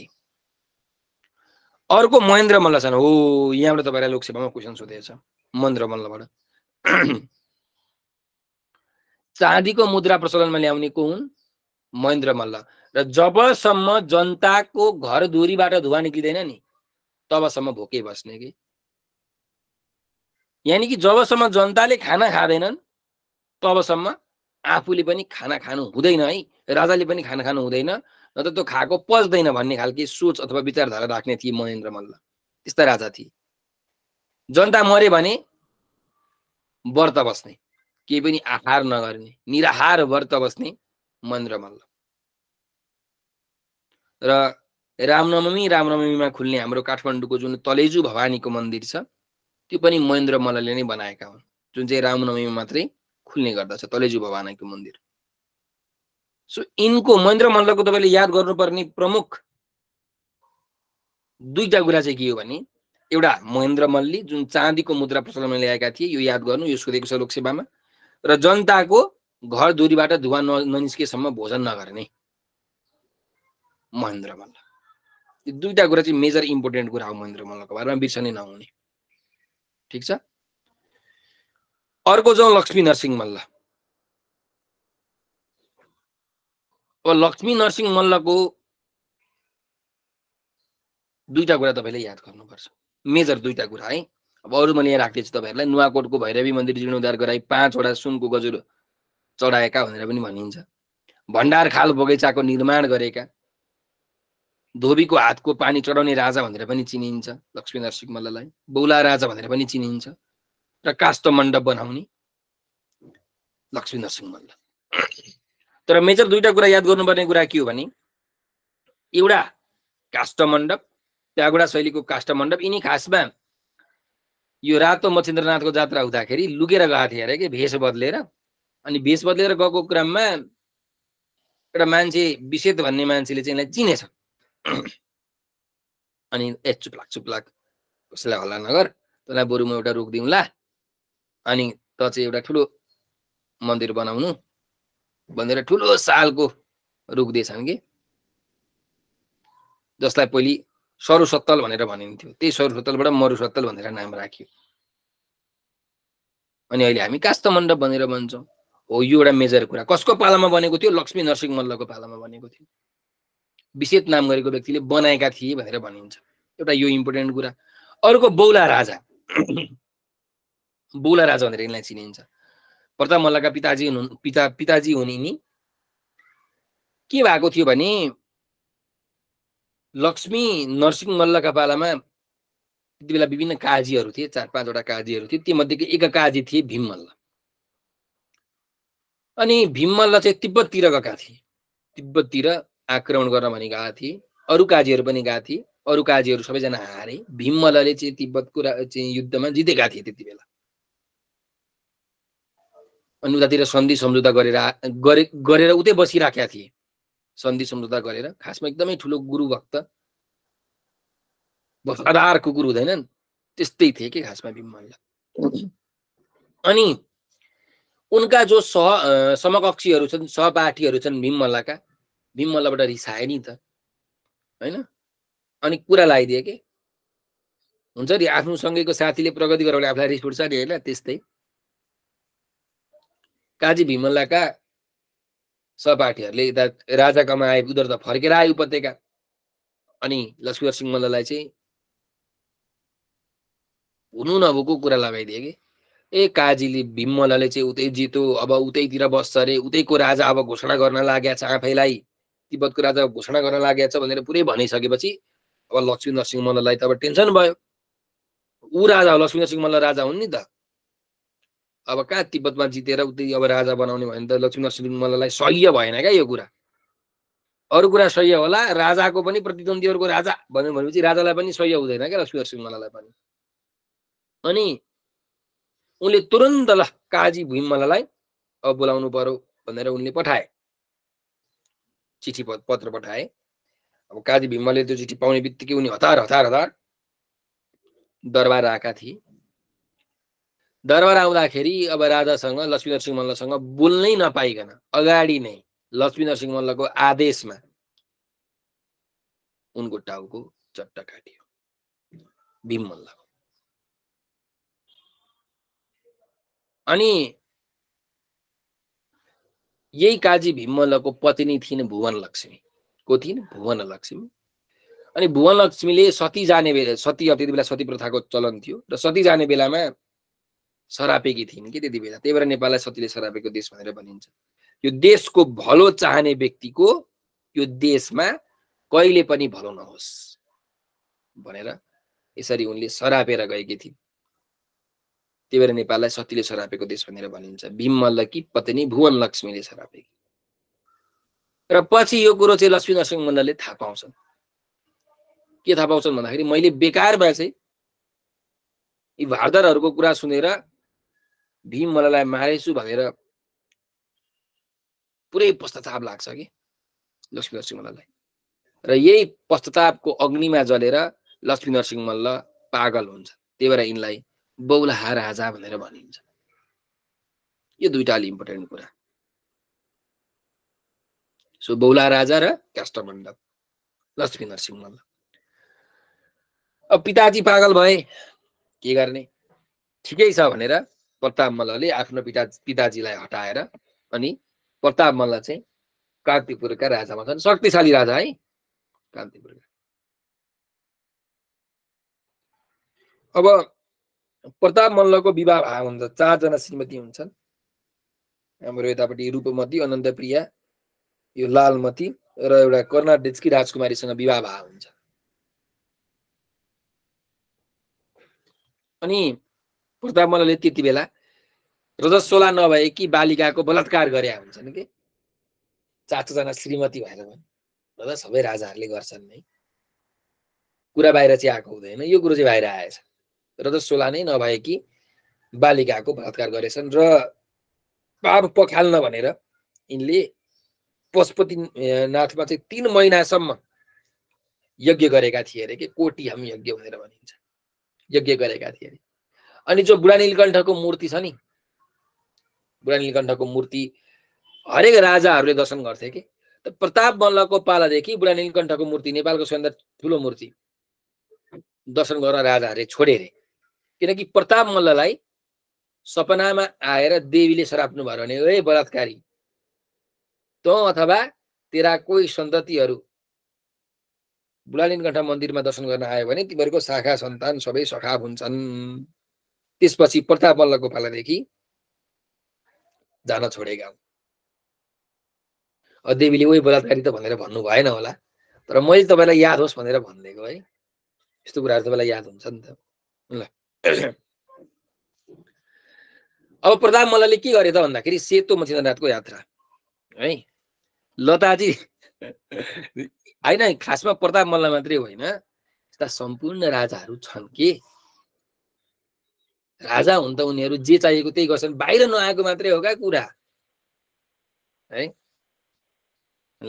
अर्को महेन्द्र मल्ल छन्। हो, यहाँबाट तपाईँलाई लोकसेवामा क्वेसन सोधेको छ महेन्द्र मल्लबाट। चाँदीको मुद्रा प्रचलनमा ल्याउने को हुन्? महेन्द्र मल्ल। र जबसम्म जनताको घर धुरीबाट धुवा निक्लिँदैन नि तबसम्म भोकै बस्ने कि। यानि कि जबसम्म जनताले खाना खाँदैनन् तबसम्म आफूले पनि खाना खानु हुँदैन है, राजाले पनि खाना खानु हुँदैन, न त त्यो खाएको पच्दैन भन्ने खालको सोच अथवा विचारधारा राख्ने थिए महेन्द्र मल्ल। त्यस्ता राजा थिए। जनता मरे भने व्रत बस्ने, केही पनि आहार नगर्ने, निराहार व्रत बस्ने महेन्द्र मल्ल। र रामनवमी रामनवमीमा खुल्ने हाम्रो काठमाडौँको जुन तलेजु भवानीको मन्दिर छ त्यो पनि महेन्द्र मल्लले नै बनाएका हुन्, जुन चाहिँ रामनवमीमा मात्रै खुल्ने गर्दछ तलेजु भवानीको मन्दिर। सो यिनको महेन्द्र मल्लको तपाईँले याद गर्नुपर्ने प्रमुख दुईटा कुरा चाहिँ के हो भने, एउटा महेन्द्र मल्ली जुन चाँदीको मुद्रा प्रचलनमा ल्याएका थिए, यो याद गर्नु, यो सोधेको छ लोकसेवामा। र जनताको घर धुरीबाट धुवा ननिस्केसम्म भोजन नगर्ने महेन्द्र मल्ल। यो दुईटा कुरा चाहिँ मेजर इम्पोर्टेन्ट कुरा हो महेन्द्र मल्लको बारेमा, बिर्सनै नहुने। ठिक छ। अर्को जाउँ लक्ष्मी नरसिंह मल्ल। अब लक्ष्मी नरसिंह मल्लको दुईटा कुरा तपाईँले याद गर्नुपर्छ, मेजर दुईटा कुरा है। अब अरू मैले यहाँ राख्दैछु तपाईँहरूलाई। नुवाकोटको भैरवी मन्दिर जीर्णोद्धार गराई पाँचवटा सुनको गजुर चढाएका भनेर पनि भनिन्छ। भण्डार खाल बगैँचाको निर्माण गरेका, धोबीको हातको पानी चढाउने राजा भनेर पनि चिनिन्छ लक्ष्मी नरसिंह मल्ललाई, बौला राजा भनेर पनि चिनिन्छ, र काष्ठ मण्डप बनाउने लक्ष्मी नरसिंह मल्ल। तर मेजर दुईटा कुरा याद गर्नुपर्ने कुरा के हो भने, एउटा काष्ठ मण्डप, प्यागोडा शैलीको काष्ठ मण्डप। यिनी खासमा यो रातो मच्छिन्द्रनाथको जात्रा हुँदाखेरि लुकेर गएको थिए अरे कि, भेष बदलेर। अनि भेष बदलेर गएको क्रममा एउटा मान्छे विषेद भन्ने मान्छेले चाहिँ यसलाई चिनेछ। अनि ए चुप्लाक चुप्लाक कसैलाई हल्ला नगर, तँलाई बरु म एउटा रुख दिउँला, अनि त चाहिँ एउटा ठुलो मन्दिर बनाउनु भनेर ठुलो सालको रुख दिएछन् कि, जसलाई पहिले सरुसत्तल भनेर भनिन्थ्यो। त्यही सरुसत्तलबाट मरुसत्तल भनेर नाम राखियो। अनि अहिले हामी काष्ठ मण्डप भनेर भन्छौँ। हो, यो एउटा मेजर कुरा। कसको पालामा बनेको थियो? लक्ष्मी नरसिंह मल्लको पालामा बनेको थियो। विषेद नाम गरेको व्यक्तिले बनाएका थिए भनेर भनिन्छ। एउटा यो इम्पोर्टेन्ट कुरा। अर्को बौला राजा। बौला राजा भनेर यिनलाई चिनिन्छ। प्रताप मल्लका पिताजी हुनु पिता पिताजी हुन् यिनी। के भएको थियो भने, लक्ष्मी नरसिंह मल्लका पालामा त्यति बेला विभिन्न काजीहरू थिए, चार पाँचवटा काजीहरू थिए। तीमध्येको एक काजी थिए भीम मल्ल। अनि भीम मल्ल चाहिँ तिब्बततिर गएका थिए, तिब्बततिर आक्रमण गर्न भनी गएका थिए। अरू काजीहरू पनि गएका थिए, अरू काजीहरू सबैजना हारे। भीम मल्लले चाहिँ तिब्बतको चाहिँ युद्धमा जितेका थिए त्यति बेला। अनि उतातिर सन्धि सम्झौता गरेर गरेर उतै बसिराखेका थिए, सन्धि सम्झौता गरेर। खासमा एकदमै ठुलो गुरु भक्त, वफादार कुकुर हुँदैनन् त्यस्तै थिए कि खासमा भीम मल्ल। अनि उनका जो सह समकक्षीहरू छन्, सहपाठीहरू छन् भीम मल्लका, भीम मल्लबाट रिसाए नि त, हैन? अनि कुरा लगाइदिए के हुन्छ नि, आफ्नो सँगैको साथीले प्रगति गऱ्यो भने आफूलाई रिस उठ्छ नि, होइन? त्यस्तै काजी भीम मल्लका सहपाठीहरूले यता राजाकामा आए, उनीहरू त फर्केर आए उपत्यका। अनि लक्ष्मीनरसिंह मल्ललाई चाहिँ हुनु नभएको कुरा लगाइदिए कि ए काजीले भीम मल्लले चाहिँ उतै जितो, अब उतैतिर बस्छ अरे, उतैको राजा अब घोषणा गर्न लागेको छ, आफैलाई तिब्बतको राजा घोषणा गर्न लागेको छ भनेर पुरै भनिसकेपछि अब लक्ष्मीनरसिंह मल्ललाई त अब टेन्सन भयो। ऊ राजा हो, लक्ष्मीनरसिंह मल्ल राजा हुन् नि त। अब कहाँ तिब्बतमा जितेर उतै अब राजा बनाउने भयो भने त लक्ष्मीनरसिंह मल्ललाई सह्य भएन क्या यो कुरा। अरू कुरा सह्य होला, राजाको पनि प्रतिद्वन्द्वीहरूको राजा भन्यो भनेपछि राजालाई पनि सह्य हुँदैन क्या लक्ष्मीनरसिंह मल्ललाई पनि। अनि उनले तुरन्त ल काजी भीम मल्ललाई अब बोलाउनु पर्यो भनेर उनले पठाए, चिठी पत्र पठाए। अब काजी भीम मल्लले त्यो चिठी पाउने बित्तिकै उनी हतार हतार हतार दरबार आएका थिए। दरबार आउँदाखेरि अब राजासँग लक्ष्मीनरसिंह मल्लसँग बोल्नै नपाइकन अगाडि नै लक्ष्मीनरसिंह मल्लको आदेशमा उनको टाउको चट्ट काटियो भीम मल्लको। अनि यही काजी भीम मल्लको पत्नी थिइन् भुवन लक्ष्मी। को थिइन्? भुवन लक्ष्मी। अनि भुवन लक्ष्मीले सती जाने बेला, सती अब त्यति बेला सती प्रथाको चलन थियो र सती जाने बेलामा सरापेकी थिइन् कि त्यति बेला, त्यही भएर नेपाललाई सतीले सरापेको देश भनेर भनिन्छ। यो देशको भलो चाहने व्यक्तिको यो देशमा कहिले पनि भलो नहोस् भनेर यसरी उनले सरापेर गएकी थिइन्। त्यही भएर नेपाललाई सतीले सरापेको देश भनेर भनिन्छ। भीम मल्लकी पत्नी भुवन लक्ष्मीले सरापेकी। र पछि यो कुरो चाहिँ लक्ष्मीनरसिंह मल्लले थाहा पाउँछन्। के थाहा पाउँछन् भन्दाखेरि मैले बेकारमा चाहिँ यी भारदारहरूको कुरा सुनेर भीम मल्ललाई मारेछु भनेर पुरै पश्चाताप लाग्छ कि लक्ष्मीनरसिंह मल्ललाई। र यही पश्चातापको अग्निमा जलेर लक्ष्मीनरसिंह मल्ल पागल हुन्छ। त्यही भएर यिनलाई बौलाहा राजा भनेर भनिन्छ। यो दुईटा अलि इम्पोर्टेन्ट कुरा। सो बौलाहा राजा र काष्ठमण्डप लक्ष्मीनरसिंह मल्ल। अब पिताजी पागल भए, के गर्ने? ठिकै छ भनेर प्रताप मल्लले आफ्नो पिता पिताजीलाई हटाएर अनि प्रताप मल्ल चाहिँ कान्तिपुरका राजामा छन्। शक्तिशाली राजा है कान्तिपुरका। अब प्रताप मल्लको विवाह भए हुन्छ, चारजना श्रीमती हुन्छन्। हाम्रो यतापट्टि रूपमती, अनन्तप्रिया, यो लालमती र एउटा कर्नाटकी राजकुमारीसँग विवाह भए हुन्छ। अनि प्रताप मल्लले त्यति बेला रजस्वला नभएकी बालिकाको बलात्कार गरे हुन्छन् कि चारजना श्रीमती भएर भन्दा सबै राजाहरूले गर्छन् नै। कुरा बाहिर चाहिँ आएको हुँदैन, यो कुरो चाहिँ बाहिर आएछ। रजस्वला नै नभएकी बालिकाको बलात्कार गरेछन् र पाप पखाल्न भनेर यिनले पशुपतिनाथमा चाहिँ तीन महिनासम्म यज्ञ गरेका थिए अरे कि कोटिहम यज्ञ भनेर भनिन्छ, यज्ञ गरेका थिए अरे। अनि जो बुढा नीलकण्ठको मूर्ति छ नि, बुढा नीलकण्ठको मूर्ति हरेक राजाहरूले दर्शन गर्थे कि। त प्रताप मल्लको पालादेखि बुढा नीलकण्ठको मूर्ति, नेपालको सबैभन्दा ठुलो मूर्ति, दर्शन गर्न राजाहरूले छोडे अरे। किनकि प्रताप मल्ललाई सपनामा आएर देवीले सराप्नु भयो भने, ए बलात्कारी, तँ अथवा तेरा कोही सन्ततिहरू बुढा नीलकण्ठ मन्दिरमा दर्शन गर्न आयो भने तिमीहरूको शाखा सन्तान सबै सखाप हुन्छन्। त्यसपछि प्रताप मल्लको पालादेखि जान छोडेका हुन्। देवीले ओइ बलात्कारी त भनेर भन्नु भएन होला, तर मैले तपाईँलाई याद होस् भनेर भनिदिएको है। यस्तो कुराहरू तपाईँलाई याद हुन्छ नि त। ल अब प्रताप मल्लले के गरे त भन्दाखेरि सेतो मच्छिन्द्रनाथको यात्रा है। लताजी होइन, खासमा प्रताप मल्ल मात्रै होइन, यस्ता सम्पूर्ण राजाहरू छन् कि राजा हुन् त उनीहरू जे चाहिएको त्यही गर्छन्, बाहिर नआएको मात्रै हो क्या कुरा है। ल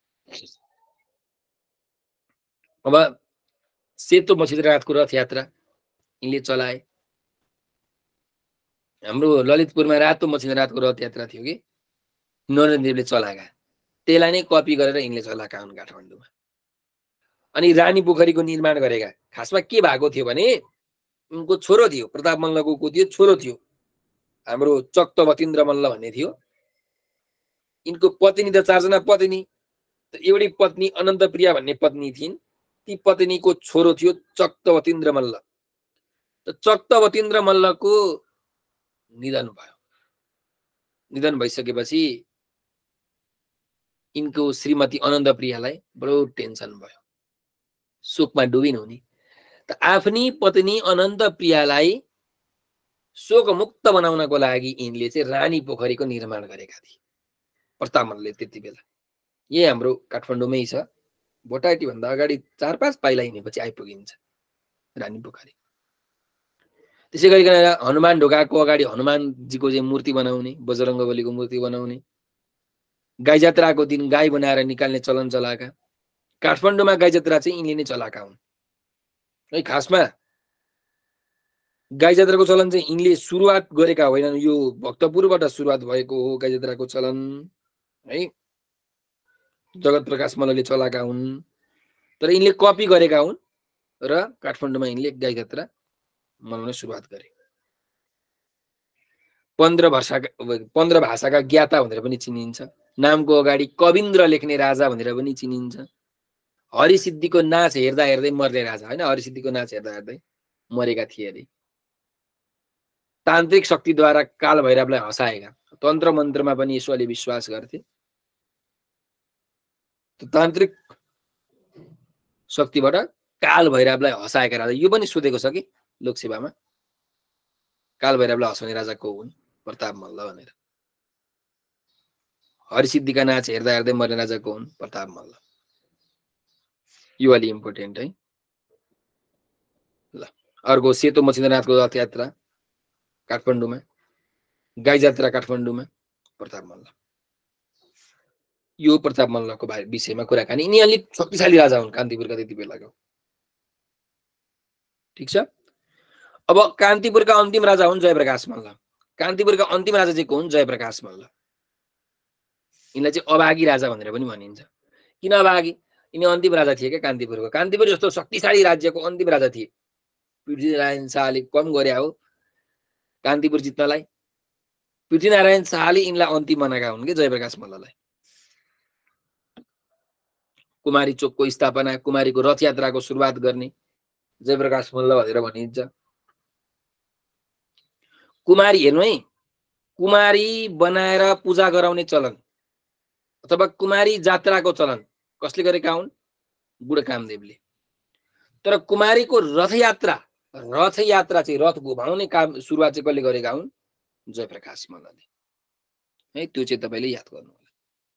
अब सेतो मच्छिन्द्रनाथको रथ यात्रा यिनले चलाए। हाम्रो ललितपुरमा रातो मसिनो रातको रथ यात्रा थियो कि नरेन्द्रदेवले चलाएका, त्यसलाई नै कपी गरेर यिनले चलाएका हुन् काठमाडौँमा। अनि रानी पोखरीको निर्माण गरेका, खासमा के भएको थियो भने उनको छोरो थियो, प्रताप मल्लको को थियो छोरो थियो, हाम्रो चक्त बतीन्द्र मल्ल भन्ने थियो। यिनको पत्नी त चारजना पत्नी, एउटै पत्नी अनन्त प्रिया भन्ने पत्नी थिइन्, ती पत्नीको छोरो थियो चक्त बतीन्द्र मल्ल। त चक्त बतीन्द्र मल्लको निधन भयो। निधन भइसकेपछि यिनको श्रीमती अनन्त प्रियालाई बडो टेन्सन भयो, शोकमा डुबिन् उनी। त आफ्नी पत्नी अनन्त प्रियालाई शोकमुक्त बनाउनको लागि यिनले चाहिँ रानी पोखरीको निर्माण गरेका थिए प्रताप मल्लले त्यति बेला। यही हाम्रो काठमाडौँमै छ, भोटाटी भन्दा अगाडि चार पाँच पाइला हिँडेपछि आइपुगिन्छ रानी पोखरी। त्यसै गरिकन हनुमान ढोकाको अगाडि हनुमानजीको चाहिँ मूर्ति बनाउने, बजरङ्गबलीको मूर्ति बनाउने, गाई जात्राको दिन गाई बनाएर निकाल्ने चलन चलाएका। काठमाडौँमा गाई जात्रा चाहिँ यिनले नै चलाएका हुन् है। खासमा गाई जात्राको चलन चाहिँ यिनले सुरुवात गरेका होइनन्, यो भक्तपुरबाट सुरुवात भएको हो गाई जात्राको चलन है। जगत प्रकाश मल्लले चलाएका हुन्, तर यिनले कपी गरेका हुन् र काठमाडौँमा यिनले गाई जात्रा मनाउन सुरुवात गरे। पन्ध्र भाषाका पन्ध्र भाषाका ज्ञाता भनेर पनि चिनिन्छ। नामको अगाडि कविन्द्र लेख्ने राजा भनेर पनि चिनिन्छ। हरिसिद्धिको नाच हेर्दा हेर्दै मर्ने राजा होइन, हरिसिद्धिको नाच हेर्दा हेर्दै मरेका थिए अरे। तान्त्रिक शक्तिद्वारा काल भैरवलाई हँसाएका, तन्त्र मन्त्रमा पनि यसोले विश्वास गर्थे। तान्त्रिक शक्तिबाट काल भैरवलाई हँसाएका राजा, यो पनि सोधेको छ कि लोकसेवामा, काल भैरवलाई हँसाउने राजा को हुन्? प्रताप मल्ल भनेर। हरिसिद्धिका नाच हेर्दा हेर्दै मर्ने राजा को हुन्? प्रताप मल्ल। यो अलि इम्पोर्टेन्ट है। ल अर्को सेतो मच्छिन्द्रनाथको रथ यात्रा काठमाडौँमा, गाई जात्रा काठमाडौँमा, प्रताप मल्ल। यो प्रताप मल्लको विषयमा कुराकानी। यिनी अलिक शक्तिशाली राजा हुन् कान्तिपुरका त्यति बेलाको, ठिक छ। अब कान्तिपुरका अन्तिम राजा हुन् जयप्रकाश मल्ल। कान्तिपुरका अन्तिम राजा चाहिँ को हुन्? जयप्रकाश मल्ल। यिनलाई चाहिँ अभागी राजा भनेर पनि भनिन्छ। किन अभागी? यिनी अन्तिम राजा थिए क्या कान्तिपुरको। कान्तिपुर जस्तो शक्तिशाली राज्यको अन्तिम राजा थिए। पृथ्वीनारायण शाहले कम गरे हो कान्तिपुर जित्नलाई। पृथ्वीनारायण शाहले यिनलाई अन्तिम बनाएका हुन् कि जयप्रकाश मल्ललाई। कुमारी चोकको स्थापना, कुमारीको रथ यात्राको सुरुवात गर्ने जयप्रकाश मल्ल भनेर भनिन्छ। कुमारी हेर्नु है, कुमारी बनाएर पूजा गराउने चलन अथवा कुमारी जात्राको चलन कसले गरेका हुन्? बुढा कामदेवले। तर कुमारीको रथ यात्रा रथ यात्रा चाहिँ रथ घुमाउने काम सुरुवात चाहिँ कसले गरेका हुन्? जयप्रकाश मल्लले है। त्यो चाहिँ तपाईले याद गर्नु होला।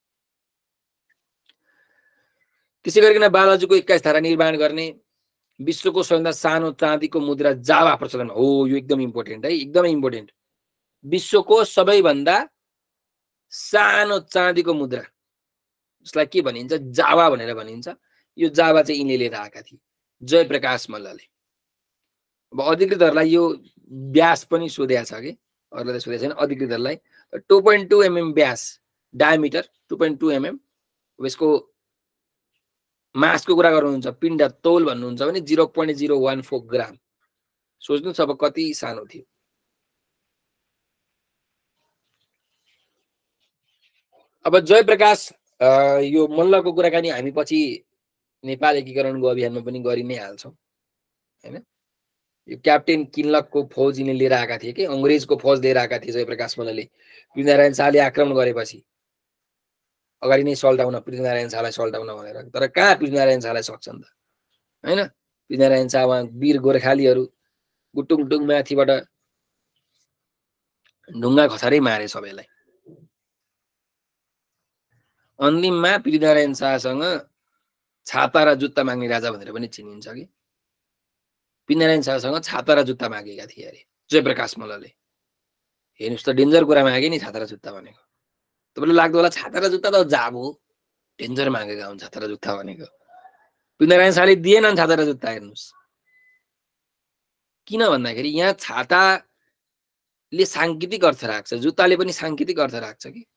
त्यसै गरिकन बालाजुको एक्काइस धारा निर्माण गर्ने, विश्वको सबैभन्दा सानो चाँदीको मुद्रा जावा प्रचलन हो। यो एकदम इम्पोर्टेन्ट है, एकदमै इम्पोर्टेन्ट। विश्वको सबैभन्दा सानो चाँदीको मुद्रा जसलाई के भनिन्छ? जावा भनेर भनिन्छ। यो जावा चाहिँ यिनले लिएर आएका थिए जयप्रकाश मल्लले। अब अधिकृतहरूलाई यो व्यास पनि सोधेको छ कि अरूलाई सोधेको छैन। अधिकृतहरूलाई टू पोइन्ट टू एमएम व्यास, diameter two point two mm. यसको मासको कुरा गर्नुहुन्छ, पिण्ड तौल भन्नुहुन्छ भने zero point zero one four gram. सोच्नुहोस् अब कति सानो थियो। अब जयप्रकाश यो मल्लको कुराकानी हामी पछि नेपाल एकीकरणको अभियानमा पनि गरि नै हाल्छौँ हैन। यो क्याप्टेन किन्लकको फौज यिनले लिएर आएका थिए कि अङ्ग्रेजको फौज लिएर आएका थिए जयप्रकाश मल्लले। पृथ्वीनारायण शाहले आक्रमण गरेपछि अगाडि नै सल्टाउन, पृथ्वीनारायण शाहलाई सल्टाउन भनेर। तर कहाँ पृथ्वीनारायण शाहलाई सक्छन् त हैन। पृथ्वीनारायण शाह उहाँ वीर गोर्खालीहरू गुटुङटुङ माथिबाट ढुङ्गा खसारै मारे सबैलाई। अन्तिममा पृथ्वीनारायण शाहसँग छाता र जुत्ता माग्ने राजा भनेर पनि चिनिन्छ कि। पृथ्वीनारायण शाहसँग छाता र जुत्ता मागेका थिए अरे जयप्रकाश मल्लले। हेर्नुहोस् त डेन्जर कुरा मागे नि छाता र जुत्ता भनेको। तपाईँलाई लाग्दो होला छाता र जुत्ता त जाब हो, डेन्जर मागेका हुन् छाता र जुत्ता भनेको। पृथ्वीनारायण शाहले दिएनन् छाता र जुत्ता। हेर्नुहोस् किन भन्दाखेरि यहाँ छाता ले सांकेतिक अर्थ राख्छ, जुत्ताले पनि सांकेतिक अर्थ राख्छ कि।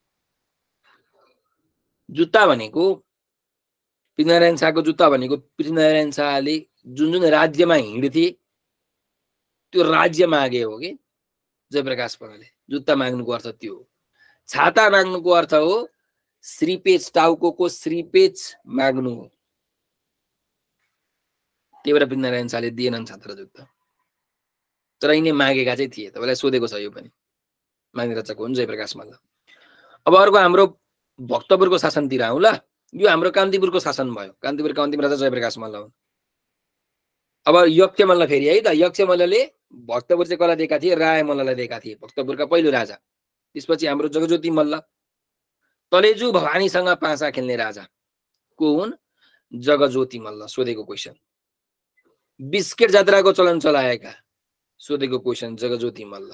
जुत्ता भनेको पृथ्वीनारायण शाहको जुत्ता भनेको पृथ्वीनारायण शाहले जुन जुन राज्यमा हिँड्थे त्यो राज्य मागे हो कि जयप्रकाश प्रहरीले। जुत्ता माग्नुको अर्थ त्यो हो। छाता माग्नुको अर्थ हो श्रीपेच, टाउको श्रीपेच माग्नु हो। त्यही भएर पृथ्वीनारायण शाहले दिएनन् छाता र जुत्ता, तर यिनले मागेका चाहिँ थिए। तपाईँलाई सोधेको छ यो पनि, माग्ने रचक हुन् जयप्रकाश मल्ल। अब अर्को हाम्रो भक्तपुरको शासनतिर आउँ ल। यो हाम्रो कान्तिपुरको शासन भयो। कान्तिपुरका अन्तिम राजा जयप्रकाश मल्ल हुन्। अब यक्ष मल्ल फेरि है त, यक्ष मल्लले भक्तपुर चाहिँ कसलाई दिएका थिए? राय मल्ललाई दिएका थिए, भक्तपुरका पहिलो राजा। त्यसपछि हाम्रो जगज्योति मल्ल, तलेजु भवानीसँग पासा खेल्ने राजा को हुन्? जगज्योति मल्ल। सोधेको क्वेसन। बिस्केट जात्राको चलन चलाएका, सोधेको क्वेसन जगज्योति मल्ल।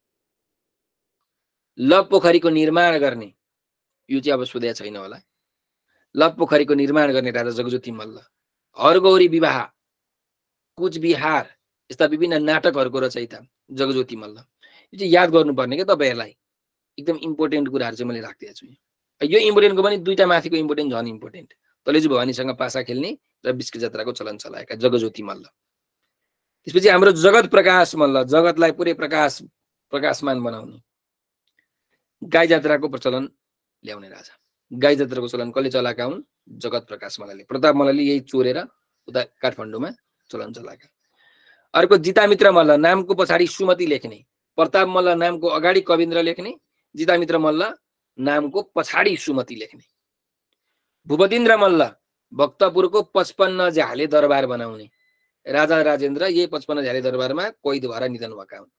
लभ पोखरीको निर्माण गर्ने, यो चाहिँ अब सोधेको छैन होला। लभ पोखरीको निर्माण गर्ने राजा जगज्योति मल्ल। हरगौरी विवाह, कुचबिहार यस्ता विभिन्न नाटकहरूको रचयिता जगज्योति मल्ल। यो चाहिँ याद गर्नुपर्ने क्या तपाईँहरूलाई, एकदम इम्पोर्टेन्ट कुराहरू चाहिँ मैले राखिदिएको छु। यो इम्पोर्टेन्टको पनि दुईटा माथिको इम्पोर्टेन्ट झन् इम्पोर्टेन्ट। तलेजु भवानीसँग पासा खेल्ने र बिस्केट जात्राको चलन चलाएका जगज्योति मल्ल। त्यसपछि हाम्रो जगत प्रकाश मल्ल, जगतलाई पुरै प्रकाश प्रकाशमान बनाउने, गाई जात्राको प्रचलन ल्याउने राजा। गाई जात्राको चलन कसले चलाएका हुन्? जगत प्रकाश मल्लले। प्रताप मल्लले यही चोरेर उता काठमाडौँमा चलन चलाएका। अर्को जितामित्र मल्ल, नामको पछाडि सुमति लेख्ने। प्रताप मल्ल नामको अगाडि कविन्द्र लेख्ने, जितामित्र मल्ल नामको पछाडि सुमति लेख्ने। भूपतिन्द्र मल्ल भक्तपुरको पचपन्न झ्याले दरबार बनाउने राजा राजेन्द्र। यही पचपन्न झ्याले दरबारमा कैद भएर निधन भएका हुन्।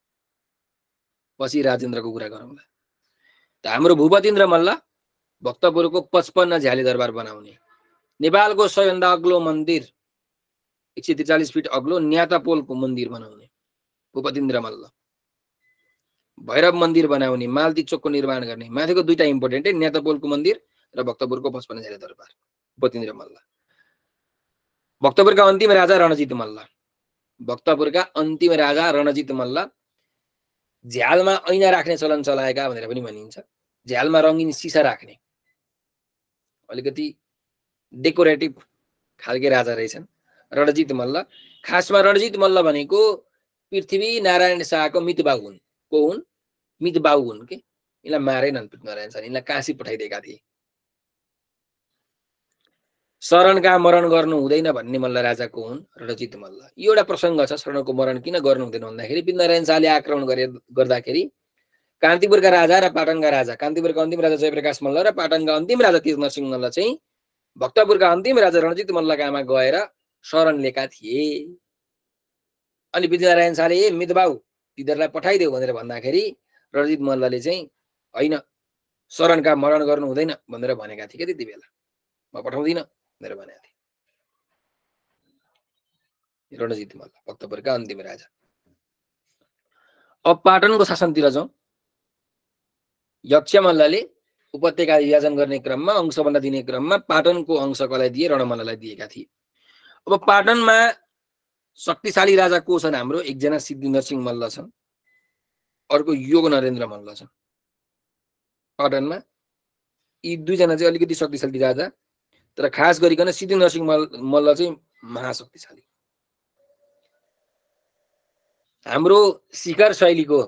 पछि राजेन्द्रको कुरा गरौँला। त हाम्रो भूपतिन्द्र मल्ल भक्तपुरको पचपन्न झ्याले दरबार बनाउने। नेपालको सबैभन्दा अग्लो मन्दिर, एक सय त्रिचालिस फिट अग्लो न्यातापोलको मन्दिर बनाउने भूपतिन्द्र मल्ल। भैरव मन्दिर बनाउने, मालती चोकको निर्माण गर्ने। माथिको दुईटा इम्पोर्टेन्ट है, न्यातापोलको मन्दिर र भक्तपुरको पचपन्न झ्याले दरबार, भूपतिन्द्र मल्ल। भक्तपुरका अन्तिम राजा रणजित मल्ल, भक्तपुरका अन्तिम राजा रणजित मल्ल झ्यालमा ऐना राख्ने चलन चलाएका भनेर पनि भनिन्छ। झ्यालमा रङ्गिन सिसा राख्ने, अलिकति डेकोरेटिभ खालके राजा रहेछन् रणजित मल्ल। खासमा रणजित मल्ल भनेको पृथ्वी नारायण शाहको मितबाउ हुन्। को हुन्? मितबाउ हुन् के। यिनलाई मारेनन् पृथ्वीनारायण शाहले, यिनलाई काशी पठाइदिएका थिए। शरणका मरण गर्नु हुँदैन भन्ने मल्ल राजा को हुन्? रणजित मल्ल। यो एउटा प्रसङ्ग छ, शरणको मरण किन गर्नु हुँदैन भन्दाखेरि पृथ्वीनारायण शाहले आक्रमण गरे गर्दाखेरि कान्तिपुरका राजा र पाटनका राजा, कान्तिपुरका अन्तिम राजा जयप्रकाश मल्ल र पाटनका अन्तिम राजा तेज नरसिंह मल्ल चाहिँ भक्तपुरका अन्तिम राजा रणजित मल्लका आमा गएर शरण लिएका थिए। अनि पृथ्वीनारायण शाहले ए मितबाउ तिनीहरूलाई पठाइदेऊ भनेर भन्दाखेरि रणजित मल्लले चाहिँ होइन, शरणका मरण गर्नु हुँदैन भनेर भनेका थिए क्या त्यति बेला, म पठाउँदिनँ भनेर भनेका थिए रणजित मल्ल, भक्तपुरका अन्तिम राजा। अब पाटनको शासनतिर जाउँ। यक्ष मल्लले उपत्यका विभाजन गर्ने क्रममा, अंशबन्दा दिने क्रममा पाटनको अंश कसलाई दिए? रणमल्ललाई दिएका थिए। अब पाटनमा शक्तिशाली राजा को छन्? हाम्रो एकजना सिद्धि नरसिंह मल्ल छन्, अर्को योग नरेन्द्र मल्ल छ। पाटनमा यी दुईजना चाहिँ अलिकति शक्तिशाली राजा, तर खास गरिकन सिद्धि नरसिंह मल्ल चाहिँ महाशक्तिशाली। हाम्रो शिखर शैलीको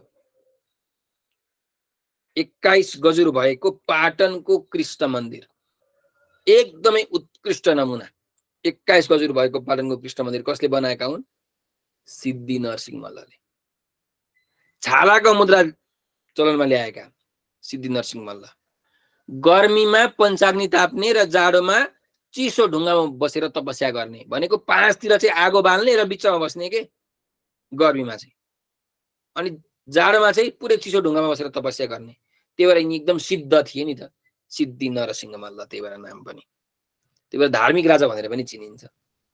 एक्काइस गजुर भएको पाटनको कृष्ण मन्दिर एकदमै उत्कृष्ट नमुना। एक्काइस गजुर भएको पाटनको कृष्ण मन्दिर कसले बनाएका हुन्? सिद्धि नरसिंह मल्लले। छालाको मुद्रा चलनमा ल्याएका सिद्धि नरसिंह मल्ल। गर्मीमा पञ्चाग्नि ताप्ने र जाडोमा चिसो ढुङ्गामा बसेर तपस्या गर्ने, भनेको पाँचतिर चाहिँ आगो बाल्ने र बिचमा बस्ने के गर्मीमा चाहिँ, अनि जाडोमा चाहिँ पुरै चिसो ढुङ्गामा बसेर तपस्या गर्ने। त्यही भएर यिनी एकदम सिद्ध थिए नि त, सिद्धि नरसिंह मल्ल। त्यही भएर नाम पनि, त्यही भएर धार्मिक राजा भनेर पनि चिनिन्छ।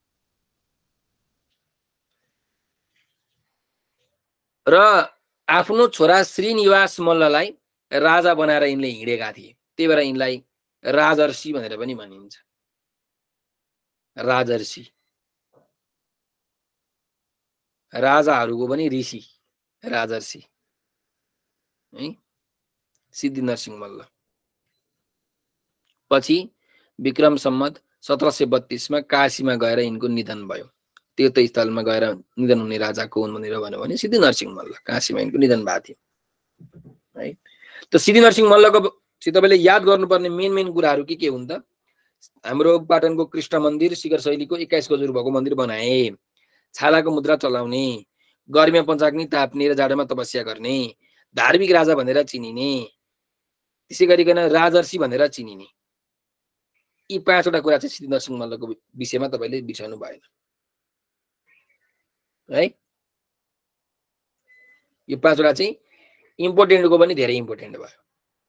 र आफ्नो छोरा श्रीनिवास मल्ललाई राजा बनाएर यिनले हिँडेका थिए। त्यही भएर यिनलाई राजर्षि भनेर पनि भनिन्छ। राजर्षि, राजाहरूको पनि ऋषि, राजर्षि। है सिद्धिनरसिंह मल्ल। पछि विक्रम सम्वत सत्र सय बत्तीस मा काशीमा गएर यिनको निधन भयो। तीर्थस्थलमा गएर निधन हुने राजा को हुन् भनेर भन्यो भने सिद्धिनरसिंह मल्ल, काशीमा यिनको निधन भएको थियो है। त सिद्धिनरसिंह मल्लको चाहिँ तपाईँले याद गर्नुपर्ने मेन मेन कुराहरू के के हुन् त? हाम्रो पाटनको कृष्ण मन्दिर शिखर शैलीको एक्काइस गजुर भएको मन्दिर बनाए, छालाको मुद्रा चलाउने, गर्मीमा पञ्चाग्नि ताप्ने र जाडोमा तपस्या गर्ने, धार्मिक राजा भनेर चिनिने, त्यसै गरिकन राजर्षि भनेर चिनिने, यी पाँचवटा कुरा चाहिँ सिद्धिनरसिंह मल्लको विषयमा तपाईँले बिर्सनु भएन है। यो पाँचवटा चाहिँ इम्पोर्टेन्टको पनि धेरै इम्पोर्टेन्ट भयो।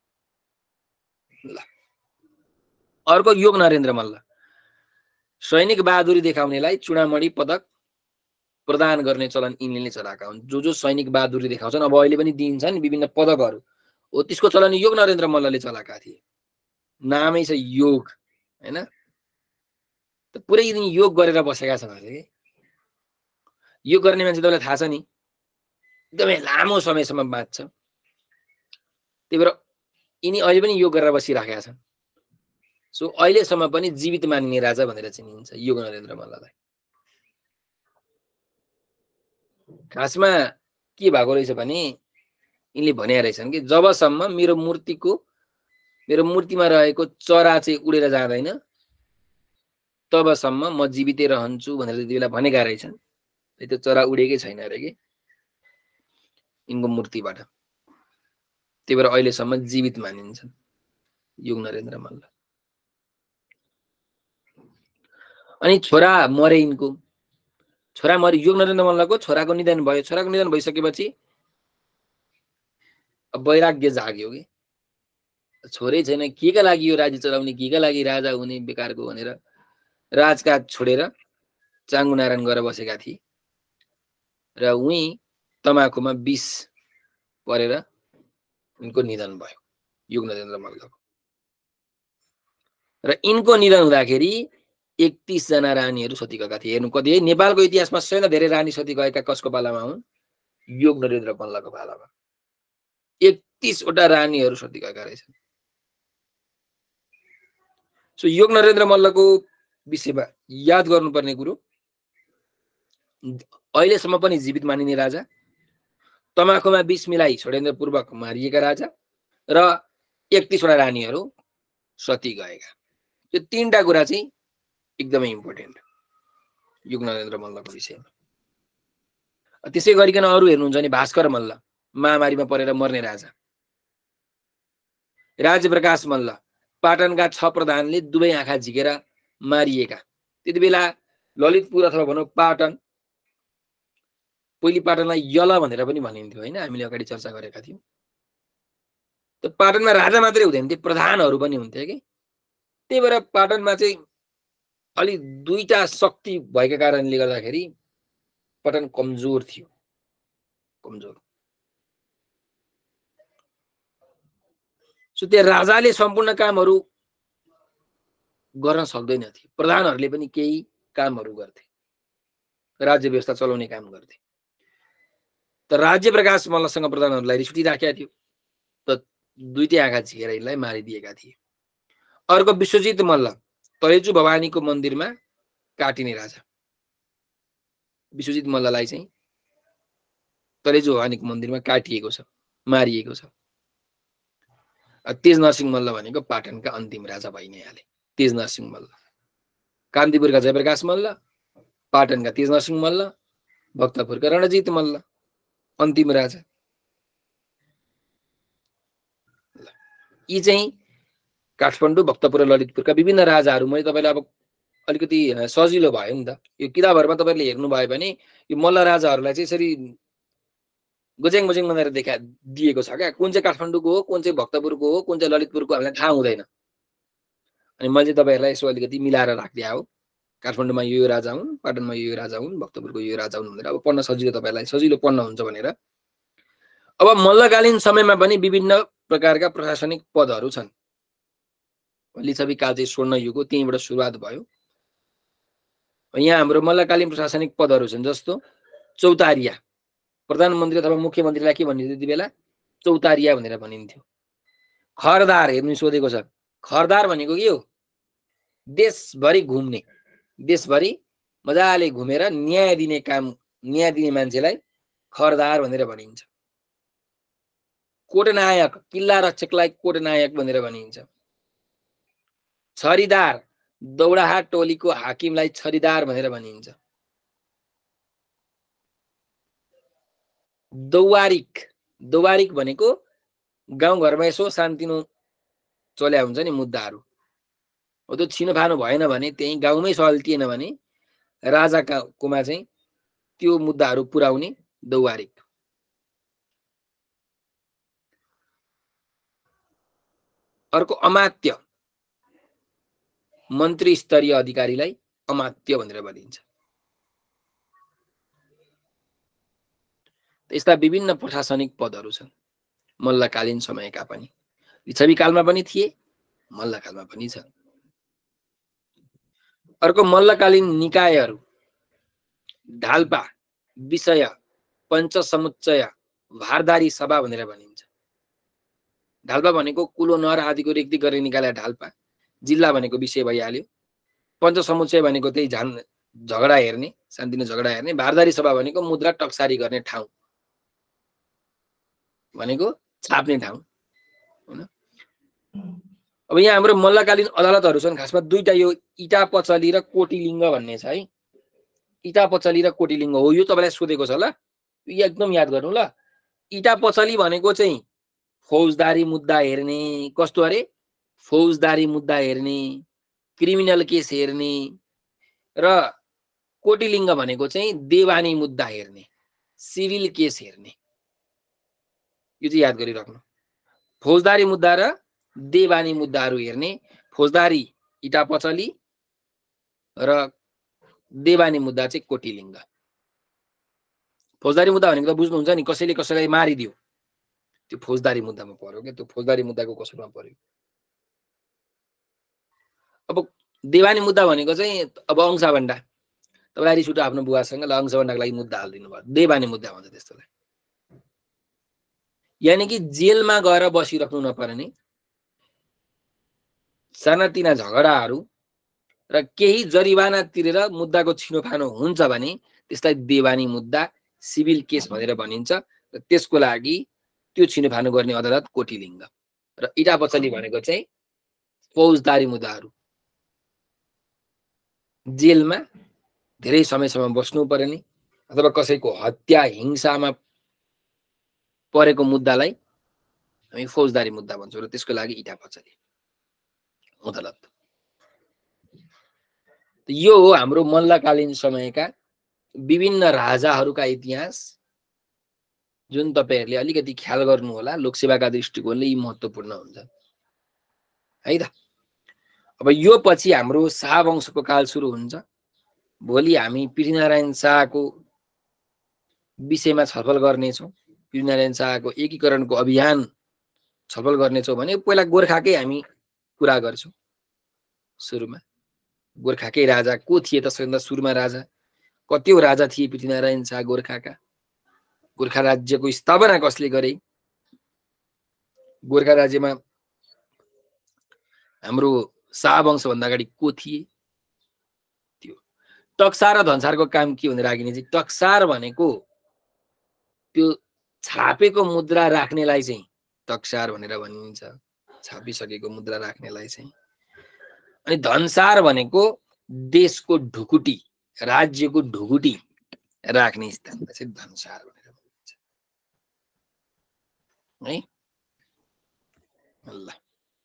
ल अर्को योग नरेन्द्र मल्ल, सैनिक बहादुरी देखाउनेलाई चुडामणि पदक प्रदान गर्ने चलन यिनले नै चलाएका हुन्। जो जो सैनिक बहादुरी देखाउँछन् अब अहिले पनि दिन्छन् विभिन्न पदकहरू, हो त्यसको चलन योग नरेन्द्र मल्लले चलाएका थिए। नामै छ योग हैन, त पुरै दिन योग गरेर बसेका छन् अरे। योग गर्ने मान्छे तपाईँलाई थाहा छ नि एकदमै लामो समयसम्म बाँच्छ। त्यही भएर यिनी अहिले पनि योग गरेर बसिराखेका छन्। सो अहिलेसम्म पनि जीवित मानिने राजा भनेर चिनिन्छ योग नरेन्द्र मल्ललाई। खासमा के भएको रहेछ भने यिनले भनेका रहेछन् कि जबसम्म मेरो मूर्तिको मेरो मूर्तिमा रहेको चरा चाहिँ उडेर जाँदैन तबसम्म म जीवितै रहन्छु भनेर त्यति बेला भनेका रहेछन्। त्यो चरा उडेकै छैन अरे कि यिनको मूर्तिबाट। त्यही भएर अहिलेसम्म जीवित मानिन्छन् योग नरेन्द्र मल्ल। अनि छोरा मरे यिनको, छोरा मरे योग नरेन्द्र मल्लको छोराको निधन भयो। छोराको निधन भइसकेपछि वैराग्य जाग्यो कि छोरै छैन के का लागि यो राज्य चलाउने, के का लागि राजा हुने बेकारको भनेर राजकाज छोडेर चाङ्गु नारायण गरेर बसेका थिए र उही तमाखुमा विष परेर यिनको निधन भयो योग नरेन्द्र मल्लको। र यिनको निधन हुँदाखेरि एकतीस जना रानीहरू सती गएका थिए। हेर्नु कति है, नेपालको इतिहासमा सबैभन्दा धेरै रानी सती गएका कसको पालामा हुन्? योग नरेन्द्र मल्लको पालामा एकतीसवटा रानीहरू सती गएका रहेछन्। सो योग नरेन्द्र मल्लको विषयमा याद गर्नुपर्ने कुरो अहिलेसम्म पनि जीवित मानिने राजा, तमाखुमा विष मिलाई षड्यन्त्रपूर्वक मारिएका राजा र एकतीसवटा रानीहरू सती गएका। यो तीनटा कुरा चाहिँ एकदमै इम्पोर्टेन्ट योग नरेन्द्र मल्लको विषयमा। त्यसै गरिकन अरू हेर्नुहुन्छ भने भास्कर मल्ल महामारीमा परेर मर्ने राजा, राज्य प्रकाश मल्ल पाटनका छ प्रधानले दुवै आँखा झिकेर मारिएका। त्यति बेला ललितपुर अथवा भनौँ पाटन, पहिले पाटनलाई यल भनेर पनि भनिन्थ्यो होइन, हामीले अगाडि चर्चा गरेका थियौँ। त पाटनमा राजा मात्रै हुँदैन थिए, प्रधानहरू पनि हुन्थे कि। त्यही भएर पाटनमा चाहिँ अलि दुईटा शक्ति भएका कारणले गर्दाखेरि पाटन कमजोर थियो, कमजोर। सो त्यो राजाले सम्पूर्ण कामहरू गर्न सक्दैन थिए, प्रधानहरूले पनि केही कामहरू गर्थे, राज्य व्यवस्था चलाउने काम गर्थे। त राज्य प्रकाश मल्लसँग प्रधानहरूलाई रिस उठिराखेका थियो, त दुईटै आँखा झिकेर यिनलाई मारिदिएका थिए। अर्को विश्वजित मल्ल तलेजु भवानीको मन्दिरमा काटिने राजा। विश्वजित मल्ललाई चाहिँ तलेजु भवानीको मन्दिरमा काटिएको छ, मारिएको छ। तेज नरसिंह मल्ल भनेको पाटनका अन्तिम राजा भइ नै हाले। तेज नरसिंह मल्ल, कान्तिपुरका जयप्रकाश मल्ल, पाटनका तेज नरसिंह मल्ल, भक्तपुरका रणजित मल्ल अन्तिम राजा। यी चाहिँ काठमाडौँ, भक्तपुर र ललितपुरका विभिन्न राजाहरू। मैले तपाईँलाई अब अलिकति सजिलो भयो नि त, यो किताबहरूमा तपाईँले हेर्नुभयो भने यो मल्ल राजाहरूलाई चाहिँ यसरी गोज्याङ गोज्याङ बनाएर देखा दिएको छ क्या, कुन चाहिँ काठमाडौँको हो, कुन चाहिँ भक्तपुरको हो, कुन चाहिँ ललितपुरको हामीलाई थाहा हुँदैन। अनि मैले तपाईँहरूलाई यसो अलिकति मिलाएर राखिदिए हो, काठमाडौँमा यो राजा हुन्, पाटनमा यो राजा हुन्, भक्तपुरको यो राजा हुन् भनेर। अब पढ्न सजिलो, तपाईँलाई सजिलो पढ्न हुन्छ भनेर। अब मल्लकालीन समयमा पनि विभिन्न प्रकारका प्रशासनिक पदहरू छन्। लिच्छवी काल चाहिँ स्वर्ण युग हो, त्यहीँबाट सुरुवात भयो। यहाँ हाम्रो मल्लकालीन प्रशासनिक पदहरू छन्, जस्तो चौतारिया, प्रधानमन्त्री अथवा मुख्यमन्त्रीलाई के भनिन्थ्यो त्यति बेला? चौतारिया भनेर भनिन्थ्यो। खरदार हेर्नु सोधेको छ, खरदार भनेको के हो? देशभरि घुम्ने, देशभरि मजाले घुमेर न्याय दिने काम, न्याय दिने मान्छेलाई खरदार भनेर भनिन्छ। कोटनायक, किल्ला रक्षकलाई कोटनायक भनेर भनिन्छ। छरीदार, दौडाहा टोलीको हाकिमलाई छरीदार भनेर भनिन्छ। दौवारिक, दौवारिक भनेको गाउँघरमा यसो सानतिनो चल्या हुन्छ नि मुद्दाहरू, हो त्यो छिनोफानो भएन भने, त्यही गाउँमै सल्टिएन भने राजाकोमा चाहिँ त्यो मुद्दाहरू पुर्याउने दौवारिक। अर्को अमात्य, मन्त्री स्तरीय अधिकारीलाई अमात्य भनेर भनिन्छ। यस्ता विभिन्न प्रशासनिक पदहरू छन् मल्लकालीन समयका पनि, लिच्छवीकालमा पनि थिए, मल्लकालमा पनि छन्। अर्को मल्लकालीन निकायहरू, ढाल्पा, विषय, पञ्चसमुच्चय, भारदारी सभा भनेर भनिन्छ। ढाल्पा भनेको कुलो नर आदिको रेखदेख गर्ने निकायलाई ढाल्पा, जिल्ला भनेको विषय भइहाल्यो, पञ्चसमुच्चय भनेको त्यही झन् झगडा हेर्ने, शान्तिनो झगडा हेर्ने, भारदारी सभा भनेको मुद्रा टक्सारी गर्ने ठाउँ भनेको छाप्ने ठाउँ हैन। अब यहाँ हाम्रो मल्लकालीन अदालतहरू छन् खासमा दुईटा, यो इटापचली र कोटिलिङ्ग भन्ने छ है। इटापचली र कोटिलिङ्ग हो, यो तपाईँलाई सोधेको छ ल, यो एकदम याद गर्नु ल। इटापचली भनेको चाहिँ फौजदारी मुद्दा हेर्ने, कस्तो अरे फौजदारी मुद्दा हेर्ने, क्रिमिनल केस हेर्ने, र कोटिलिङ्ग भनेको चाहिँ देवानी मुद्दा हेर्ने, सिभिल केस हेर्ने। यो चाहिँ याद गरिराख्नु, फौजदारी मुद्दा र देवानी मुद्दाहरू हेर्ने, फौजदारी इटापचली र देवानी मुद्दा चाहिँ कोटिलिङ्ग। फौजदारी मुद्दा भनेको त बुझ्नुहुन्छ नि, कसैले कसैलाई मारिदियो, त्यो फौजदारी मुद्दामा पर्यो क्या, त्यो फौजदारी मुद्दाको कसुरमा पर्यो। अब देवानी मुद्दा भनेको चाहिँ अब अंशभण्डा, तपाईँलाई रिस उठ्यो आफ्नो बुवासँग, ल अंशभण्डाको लागि मुद्दा हालिदिनु भयो, देवानी मुद्दा भन्छ त्यस्तोलाई। यानि कि जेलमा गएर बसिराख्नु नपर्ने सानातिना झगडाहरू र केही जरिवाना तिरेर मुद्दाको छिनोफानो हुन्छ भने त्यसलाई देवानी मुद्दा, सिभिल केस भनेर भनिन्छ। र त्यसको लागि त्यो छिनोफानो गर्ने अदालत कोटिलिङ्ग। र इटापचली भनेको चाहिँ फौजदारी मुद्दाहरू, जेलमा धेरै समयसम्म बस्नु पर्ने अथवा कसैको हत्या हिंसामा परेको मुद्दालाई हामी फौजदारी मुद्दा भन्छौँ, र त्यसको लागि इटापचली अदालत। यो हो हाम्रो मल्लकालीन समयका विभिन्न राजाहरूका इतिहास, जुन तपाईहरुले अलिकति ख्याल गर्नु होला। लोकसेवाका दृष्टिकोणले यी महत्त्वपूर्ण हुन्छ है त। अब यो पछि हाम्रो शाहवंशको काल सुरु हुन्छ। भोलि हामी पृथ्वीनारायण शाहको विषयमा छलफल गर्नेछौँ। पृथ्वीनारायण शाहको एकीकरणको अभियान छलफल गर्नेछौँ भने पहिला गोर्खाकै हामी कुरा गर्छौँ। सुरुमा गोर्खाकै राजा को थिए त? सबैभन्दा सुरुमा राजा कतिवटा राजा थिए पृथ्वीनारायण शाह गोर्खाका? गोर्खा राज्यको स्थापना कसले गरे? गोर्खा राज्यमा हाम्रो शाहवंश भन्दा अगाडि को थिए? त्यो टक्सार र धनसारको काम के भनेर राखिने चाहिँ, टक्सार भनेको त्यो छापेको मुद्रा राख्नेलाई चाहिँ टक्सार भनेर भनिन्छ, छापिसकेको मुद्रा राख्नेलाई चाहिँ। अनि धनसार भनेको देशको ढुकुटी, राज्यको ढुकुटी राख्ने स्थानलाई चाहिँ धनसार भनेर भनिन्छ है। ल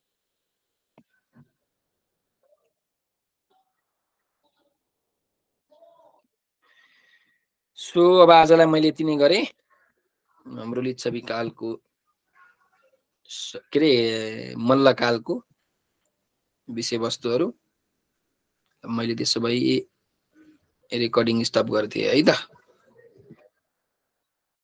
सो अब आजलाई मैले यति नै गरेँ। हाम्रो लिच्छवी कालको के अरे मल्लकालको विषयवस्तुहरू मैले त्यसो भए रेकर्डिङ स्टप गर्थेँ है त।